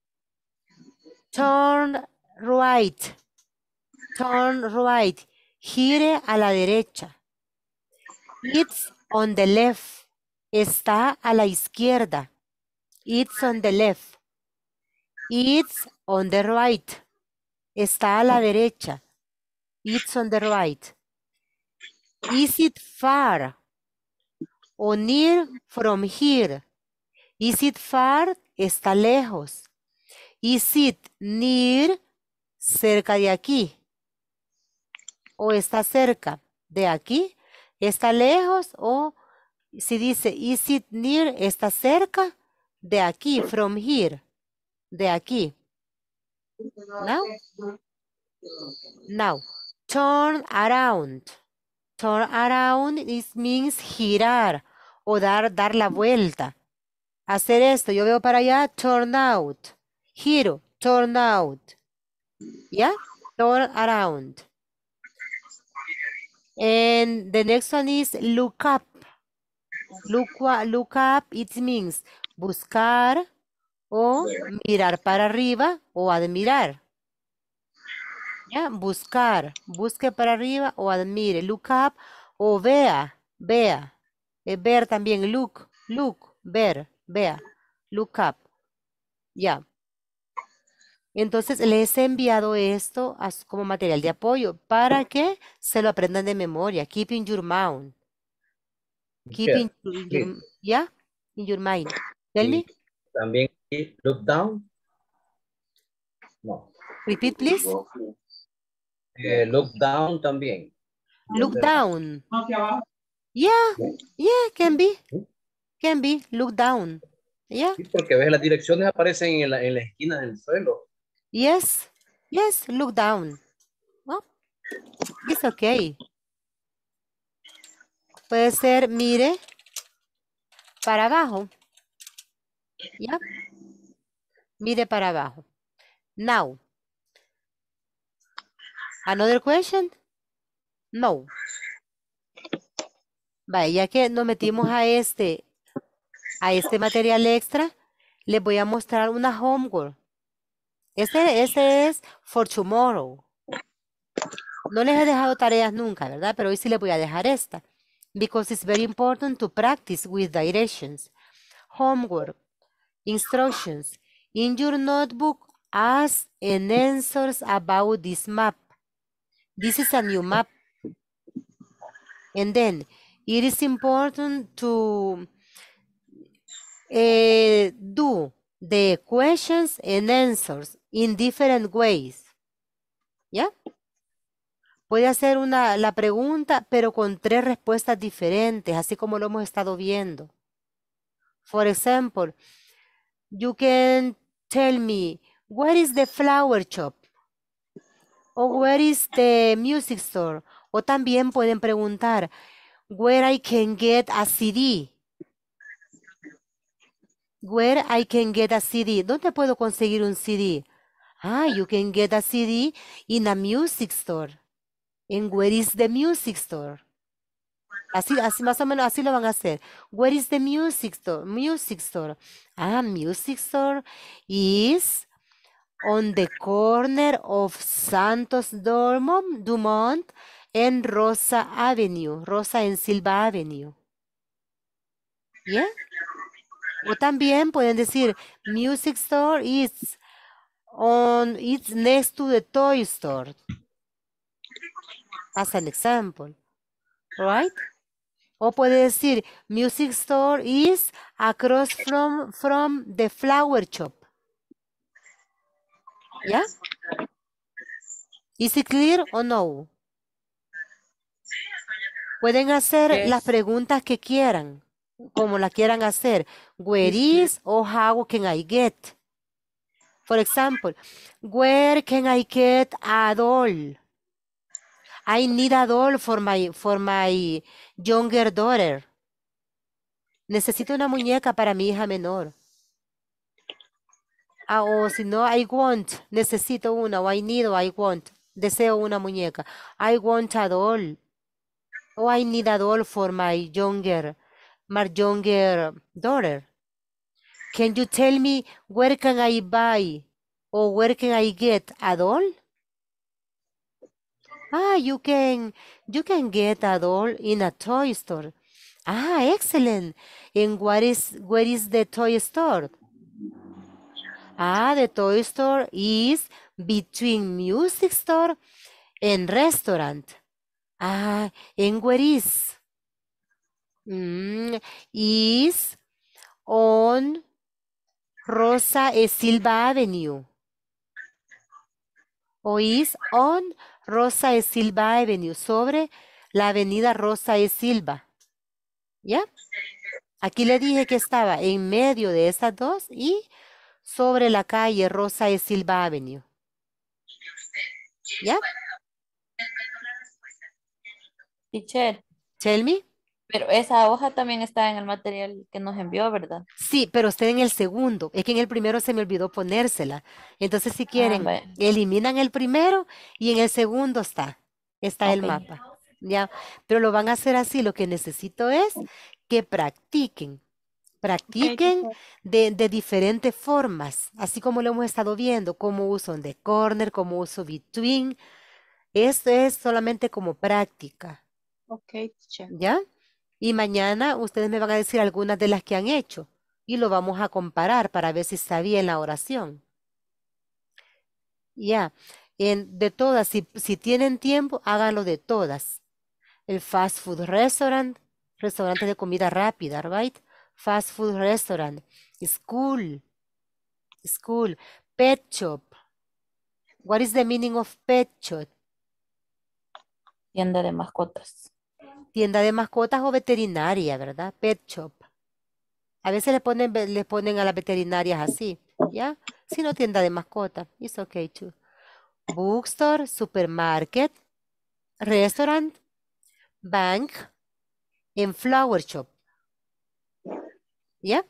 [SPEAKER 2] Turn right. Turn right. Gire a la derecha. It's on the left. Está a la izquierda. It's on the left. It's on the right. Está a la derecha. It's on the right. Is it far or near from here? Is it far? Está lejos. Is it near? Cerca de aquí. O está cerca de aquí. Está lejos o si dice is it near? Está cerca de aquí. From here. De aquí. Now. Now. Turn around. Turn around it means girar o dar, dar la vuelta. Hacer esto, yo veo para allá, turn out. Giro, turn out. ¿Ya? Turn around. And the next one is look up. Look, look up, it means buscar o mirar para arriba o admirar. ¿Ya? Buscar, busque para arriba o admire. Look up o vea, vea. Eh, ver también, look, look, ver, vea. Look up. Ya. Entonces les he enviado esto a, como material de apoyo para que se lo aprendan de memoria. Keep in your mind. Keep
[SPEAKER 8] Yeah,
[SPEAKER 2] in your, your, yeah, in your mind. Tell me.
[SPEAKER 8] También look down. No.
[SPEAKER 2] Repeat, please.
[SPEAKER 8] Eh, look down también.
[SPEAKER 2] Look down. Yeah, yeah, can be. Can be. Look down. Yeah.
[SPEAKER 8] Sí, porque ves las direcciones aparecen en la, en la esquina del suelo.
[SPEAKER 2] Yes, yes, look down. Oh, it's okay. Puede ser mire para abajo. Yeah. Mire para abajo. Now, Another question? No. Vaya, ya que nos metimos a este, a este material extra, les voy a mostrar una homework. Este, este es for tomorrow. No les he dejado tareas nunca, ¿verdad? Pero hoy sí les voy a dejar esta. Because it's very important to practice with directions. Homework. Instructions. In your notebook, ask and answers about this map. This is a new map. And then, it is important to uh, do the questions and answers in different ways. ¿Ya? Puede hacer una, la pregunta, pero con tres respuestas diferentes, así como lo hemos estado viendo. For example, you can tell me, where is the flower shop? O where is the music store? O también pueden preguntar, where I can get a C D? Where I can get a C D? ¿Dónde puedo conseguir un C D? Ah, you can get a C D in a music store. And where is the music store? Así, así más o menos así lo van a hacer. Where is the music store? Music store. Ah, music store is on the corner of Santos Dumont, Dumont and Rosa Avenue. Rosa and Silva Avenue. ¿Yeah? O también pueden decir, music store is on, it's next to the toy store. As an example, right? O puede decir, music store is across from, from the flower shop. ¿Ya? ¿Is it clear o no? Pueden hacer
[SPEAKER 7] Yes.
[SPEAKER 2] las preguntas que quieran, como la quieran hacer. Where is o how can I get? For example, where can I get a doll? I need a doll for my, for my younger daughter. Necesito una muñeca para mi hija menor. Ah, o si no, I want, necesito una, o I need, o I want, deseo una muñeca. I want a doll. O I need a doll for my younger, my younger daughter. Can you tell me where can I buy or where can I get a doll? Ah, you can, you can get a doll in a toy store. Ah, excellent. And what is, where is the toy store? Ah, the toy store is between music store and restaurant. Ah, and where is? Mm, is on Rosa e Silva Avenue. O is on Rosa e Silva Avenue, sobre la avenida Rosa e Silva. ¿Ya? Aquí le dije que estaba en medio de esas dos y sobre la calle Rosa e Silva Avenue. ¿Ya?
[SPEAKER 7] Teacher,
[SPEAKER 2] Tell me.
[SPEAKER 7] pero esa hoja también está en el material que nos envió, ¿verdad?
[SPEAKER 2] Sí, pero está en el segundo. Es que en el primero se me olvidó ponérsela. Entonces, si quieren,
[SPEAKER 7] vaya.
[SPEAKER 2] eliminan el primero y en el segundo está. Está el
[SPEAKER 7] Ok.
[SPEAKER 2] mapa. ¿Ya? Pero lo van a hacer así. Lo que necesito es que practiquen. Practiquen de, de diferentes formas. Así como lo hemos estado viendo. Cómo uso on the corner, cómo uso between. Esto es solamente como práctica.
[SPEAKER 6] Ok, teacher.
[SPEAKER 2] ¿Ya? Y mañana ustedes me van a decir algunas de las que han hecho y lo vamos a comparar para ver si está bien la oración. Ya, en de todas, si, si tienen tiempo, háganlo de todas. El fast food restaurant, restaurante de comida rápida, right? Fast food restaurant, school, school, pet shop. What is the meaning of pet shop?
[SPEAKER 7] Tienda de mascotas.
[SPEAKER 2] Tienda de mascotas o veterinaria, ¿verdad? Pet shop. A veces le ponen, le ponen a las veterinarias así, ¿ya? Si no, tienda de mascotas. It's okay too. Bookstore, supermarket, restaurant, bank, and flower shop. ¿Ya?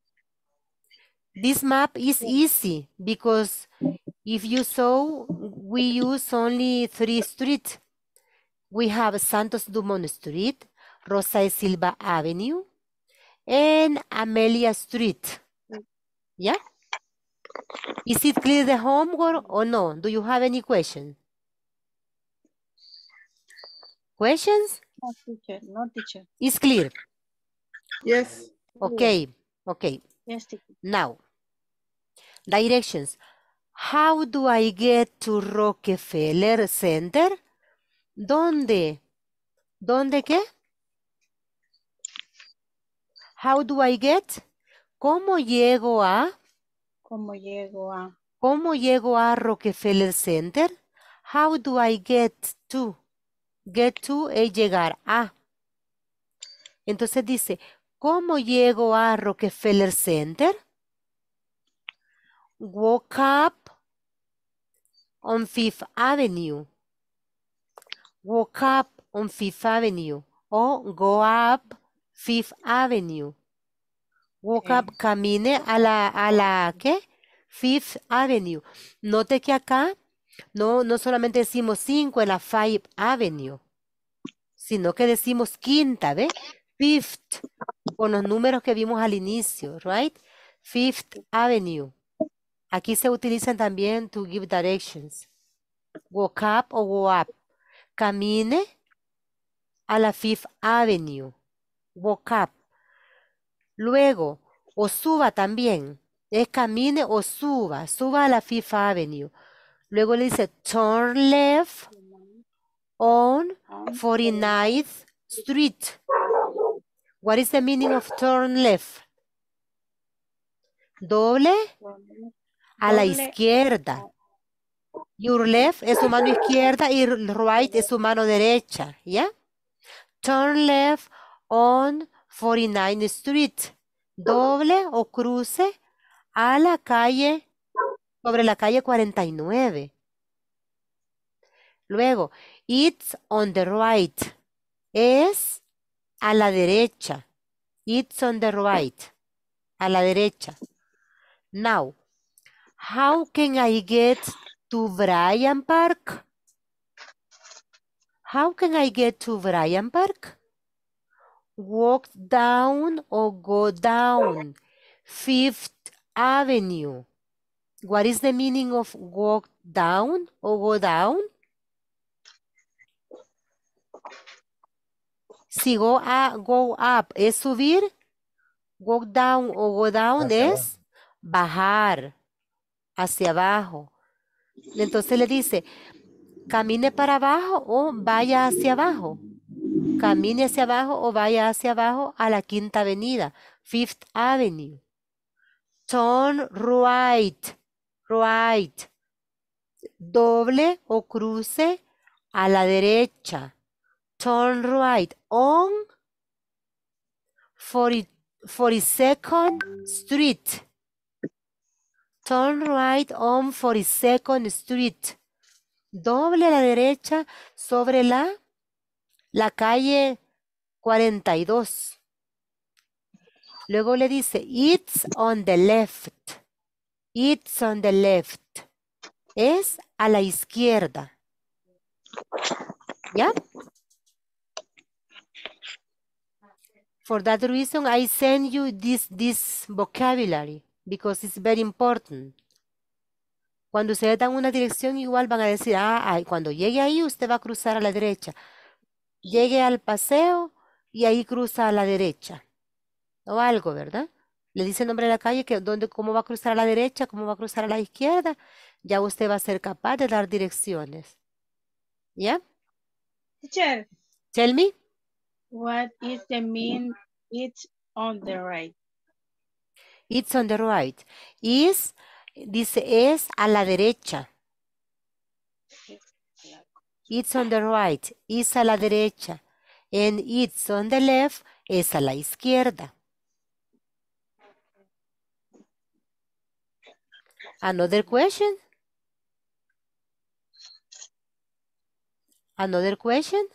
[SPEAKER 2] This map is easy because if you saw we use only three streets. We have Santos Dumont Street, Rosa y Silva Avenue, and Amelia Street. Yeah? Is it clear the homework or no? Do you have any question? Questions?
[SPEAKER 6] No, teacher. No, teacher.
[SPEAKER 2] It's clear.
[SPEAKER 5] Yes.
[SPEAKER 2] Okay, okay.
[SPEAKER 6] Yes, teacher.
[SPEAKER 2] Now, directions. How do I get to Rockefeller Center? ¿Dónde? ¿Dónde qué? How do I get? ¿Cómo llego a?
[SPEAKER 6] ¿Cómo llego a?
[SPEAKER 2] ¿Cómo llego a Rockefeller Center? How do I get to? Get to es llegar a. Entonces dice, ¿cómo llego a Rockefeller Center? Walk up on Fifth Avenue. Walk up on Fifth Avenue. O go up Fifth Avenue. Walk
[SPEAKER 6] Okay.
[SPEAKER 2] up, camine a la, a la, ¿qué? Fifth Avenue. Note que acá no, no solamente decimos cinco en la Fifth Avenue, sino que decimos quinta, ¿ve? Fifth, con los números que vimos al inicio, right? Fifth Avenue. Aquí se utilizan también to give directions. Walk up o go up. Camine a la Fifth Avenue. Walk up. Luego, o suba también. Es camine o suba. Suba a la Fifth Avenue. Luego le dice turn left on forty-ninth Street. What is the meaning of turn left? Doble a la
[SPEAKER 6] Doble.
[SPEAKER 2] izquierda. Your left es su mano izquierda y right es su mano derecha. ¿Ya? Turn left on forty-ninth Street. Doble o cruce a la calle, sobre la calle cuarenta y nueve. Luego, it's on the right. Es a la derecha. It's on the right. A la derecha. Now, how can I get to Bryant Park? How can I get to Bryant Park? Walk down or go down Fifth Avenue. What is the meaning of walk down or go down? Si go, a, go up es subir, walk down o go down
[SPEAKER 8] Hacia
[SPEAKER 2] es bajar hacia abajo. Entonces le dice, camine para abajo o vaya hacia abajo. Camine hacia abajo o vaya hacia abajo a la Quinta Avenida, Fifth Avenue. Turn right, right. Doble o cruce a la derecha. Turn right on forty-second Street. Turn right on forty-second Street. Doble a la derecha sobre la, la calle cuarenta y dos. Luego le dice, it's on the left. It's on the left. Es a la izquierda. ¿Ya? For that reason, I send you this, this vocabulary because it's very important. Cuando ustedes dan una dirección, igual van a decir, ah, ay, cuando llegue ahí, usted va a cruzar a la derecha. Llegue al paseo y ahí cruza a la derecha. O algo, ¿verdad? Le dice el nombre de la calle, que dónde, cómo va a cruzar a la derecha, cómo va a cruzar a la izquierda. Ya usted va a ser capaz de dar direcciones. ¿Ya?
[SPEAKER 6] Teacher,
[SPEAKER 2] Tell me.
[SPEAKER 6] what is the mean it's on the right?
[SPEAKER 2] It's on the right. Is, dice, es a la derecha. It's on the right. Is a la derecha. And it's on the left. Es a la izquierda. Another question? Another question?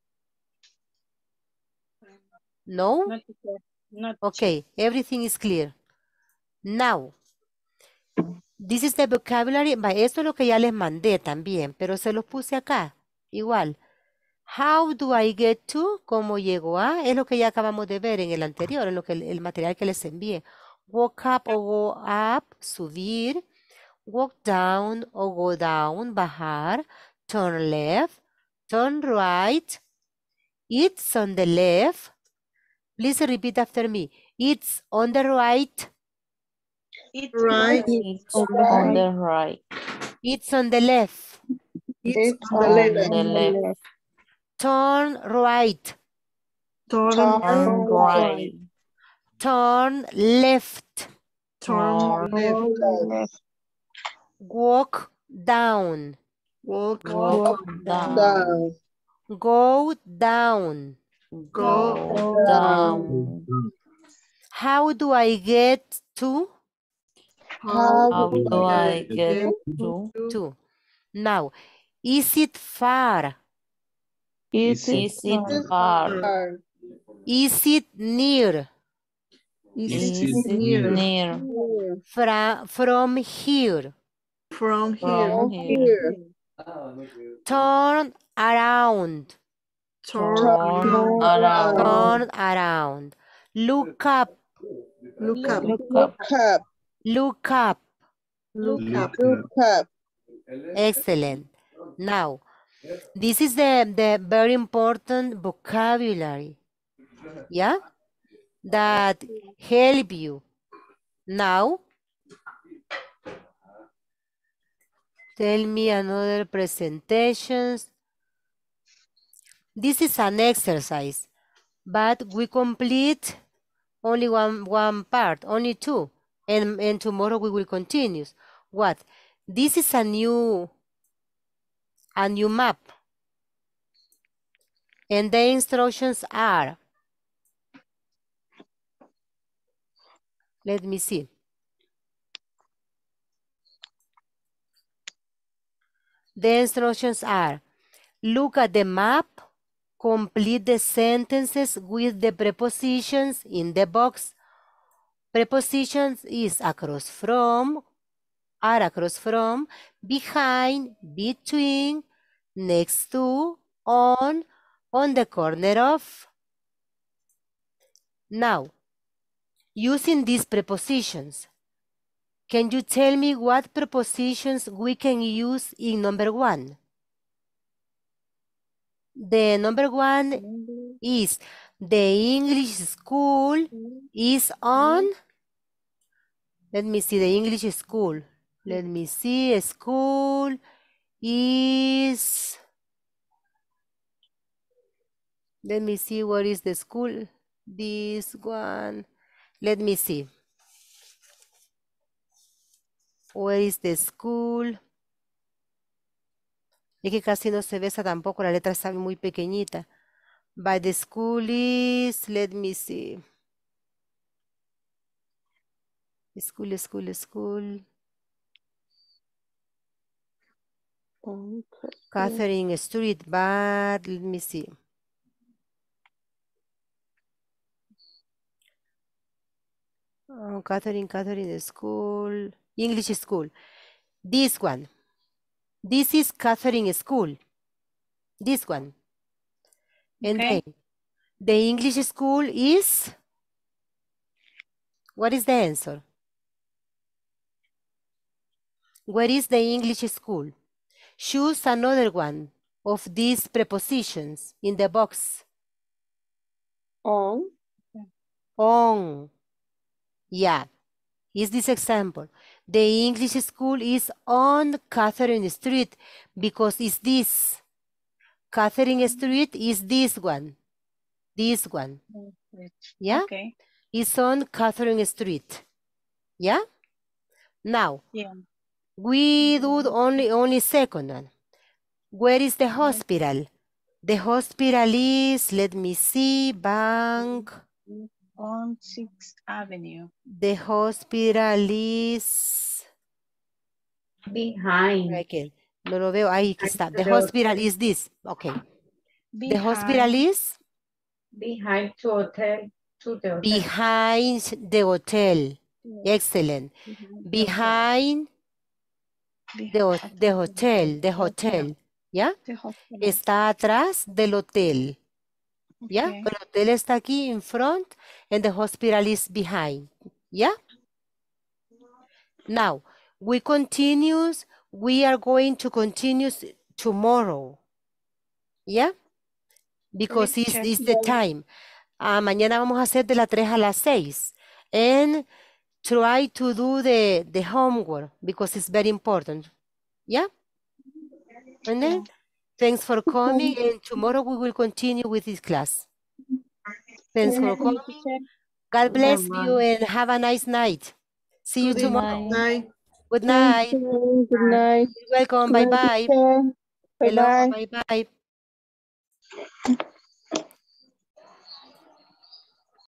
[SPEAKER 2] No?
[SPEAKER 6] No, teacher. No, teacher.
[SPEAKER 2] Okay, everything is clear. Now, This is the vocabulary. Va, esto es lo que ya les mandé también, pero se los puse acá. Igual. How do I get to? ¿Cómo llego a? Es lo que ya acabamos de ver en el anterior, en lo que el, el material que les envié. Walk up o go up, subir. Walk down o go down, bajar. Turn left, turn right. It's on the left. Please repeat after me. It's on the right.
[SPEAKER 6] It's
[SPEAKER 5] Right.
[SPEAKER 7] It's on the right.
[SPEAKER 2] It's on the left.
[SPEAKER 5] It's
[SPEAKER 9] It's
[SPEAKER 5] on the
[SPEAKER 7] On
[SPEAKER 5] left.
[SPEAKER 7] the left.
[SPEAKER 2] Turn right.
[SPEAKER 5] Turn,
[SPEAKER 7] Turn right.
[SPEAKER 2] Turn left.
[SPEAKER 5] turn left.
[SPEAKER 9] left.
[SPEAKER 2] Walk down.
[SPEAKER 5] Walk,
[SPEAKER 7] Walk down.
[SPEAKER 2] Go down.
[SPEAKER 7] Go down.
[SPEAKER 2] How do I get to?
[SPEAKER 7] How do I get to?
[SPEAKER 2] To. Now, is it far?
[SPEAKER 7] Is it far?
[SPEAKER 2] Is it near?
[SPEAKER 5] Is
[SPEAKER 7] Is
[SPEAKER 5] it
[SPEAKER 7] it
[SPEAKER 5] near?
[SPEAKER 7] near?
[SPEAKER 2] Fra from here.
[SPEAKER 5] From here.
[SPEAKER 7] From here.
[SPEAKER 2] Turn around.
[SPEAKER 5] Turn,
[SPEAKER 7] Turn around.
[SPEAKER 2] Turn around. Look up.
[SPEAKER 5] look up.
[SPEAKER 7] Look up.
[SPEAKER 2] Look up.
[SPEAKER 5] Look up.
[SPEAKER 2] Excellent. Now, this is the, the very important vocabulary. Yeah? That help you. Now, tell me another presentations. This is an exercise, but we complete only one, one part, only two. And, and tomorrow we will continue. What? This is a new, a new map. And the instructions are, let me see. The instructions are, look at the map, complete the sentences with the prepositions in the box. Prepositions is across from, are across from, behind, between, next to, on, on the corner of. Now, using these prepositions, can you tell me what prepositions we can use in number one? The number one is the English school is on. Let me see the English school. Let me see, school is, let me see what is the school. This one, let me see. Where is the school? Es que casi no se ve esa tampoco, la letra está muy pequeñita. But the school is, let me see. School, school, school. Catherine Street, but let me see. Oh, Catherine, Catherine School, English School. This one. This is Catherine School. This one. And
[SPEAKER 6] Okay.
[SPEAKER 2] then the English school is, what is the answer? Where is the English school? Choose another one of these prepositions in the box.
[SPEAKER 9] On.
[SPEAKER 2] On. Yeah. Is this example? The English school is on Catherine Street because it's this. Catherine Street is this one. This one. Yeah?
[SPEAKER 6] Okay.
[SPEAKER 2] It's on Catherine Street. Yeah? Now,
[SPEAKER 6] Yeah.
[SPEAKER 2] we do only, only second one. Where is the hospital? The hospital is, let me see, bank.
[SPEAKER 6] On Sixth Avenue.
[SPEAKER 2] The hospital is
[SPEAKER 13] Behind.
[SPEAKER 2] okay. No lo veo. Ahí está. The hospital is this. Okay. The hospital is
[SPEAKER 13] Behind to hotel. To the hotel.
[SPEAKER 2] behind the hotel. Excellent. Behind De, ho- de hotel, de hotel, ¿ya?
[SPEAKER 6] The hospital.
[SPEAKER 2] Está atrás del hotel, ¿ya?
[SPEAKER 6] Okay.
[SPEAKER 2] El hotel está aquí in front and the hospital is behind, ¿ya? Now, we continues, we are going to continue s- tomorrow, ¿ya? Because
[SPEAKER 6] Please
[SPEAKER 2] it's,
[SPEAKER 6] check.
[SPEAKER 2] it's the time. Ah, mañana vamos a hacer de las tres a las seis. And try to do the, the homework because it's very important. Yeah? And then, thanks for coming. And tomorrow we will continue with this class. Thanks for coming. God bless you and have a nice night. See you
[SPEAKER 5] Good
[SPEAKER 2] tomorrow.
[SPEAKER 5] night.
[SPEAKER 2] Good night.
[SPEAKER 9] Good night.
[SPEAKER 2] You're welcome. Bye-bye.
[SPEAKER 9] Bye
[SPEAKER 2] Hello.
[SPEAKER 9] bye.
[SPEAKER 2] Bye-bye.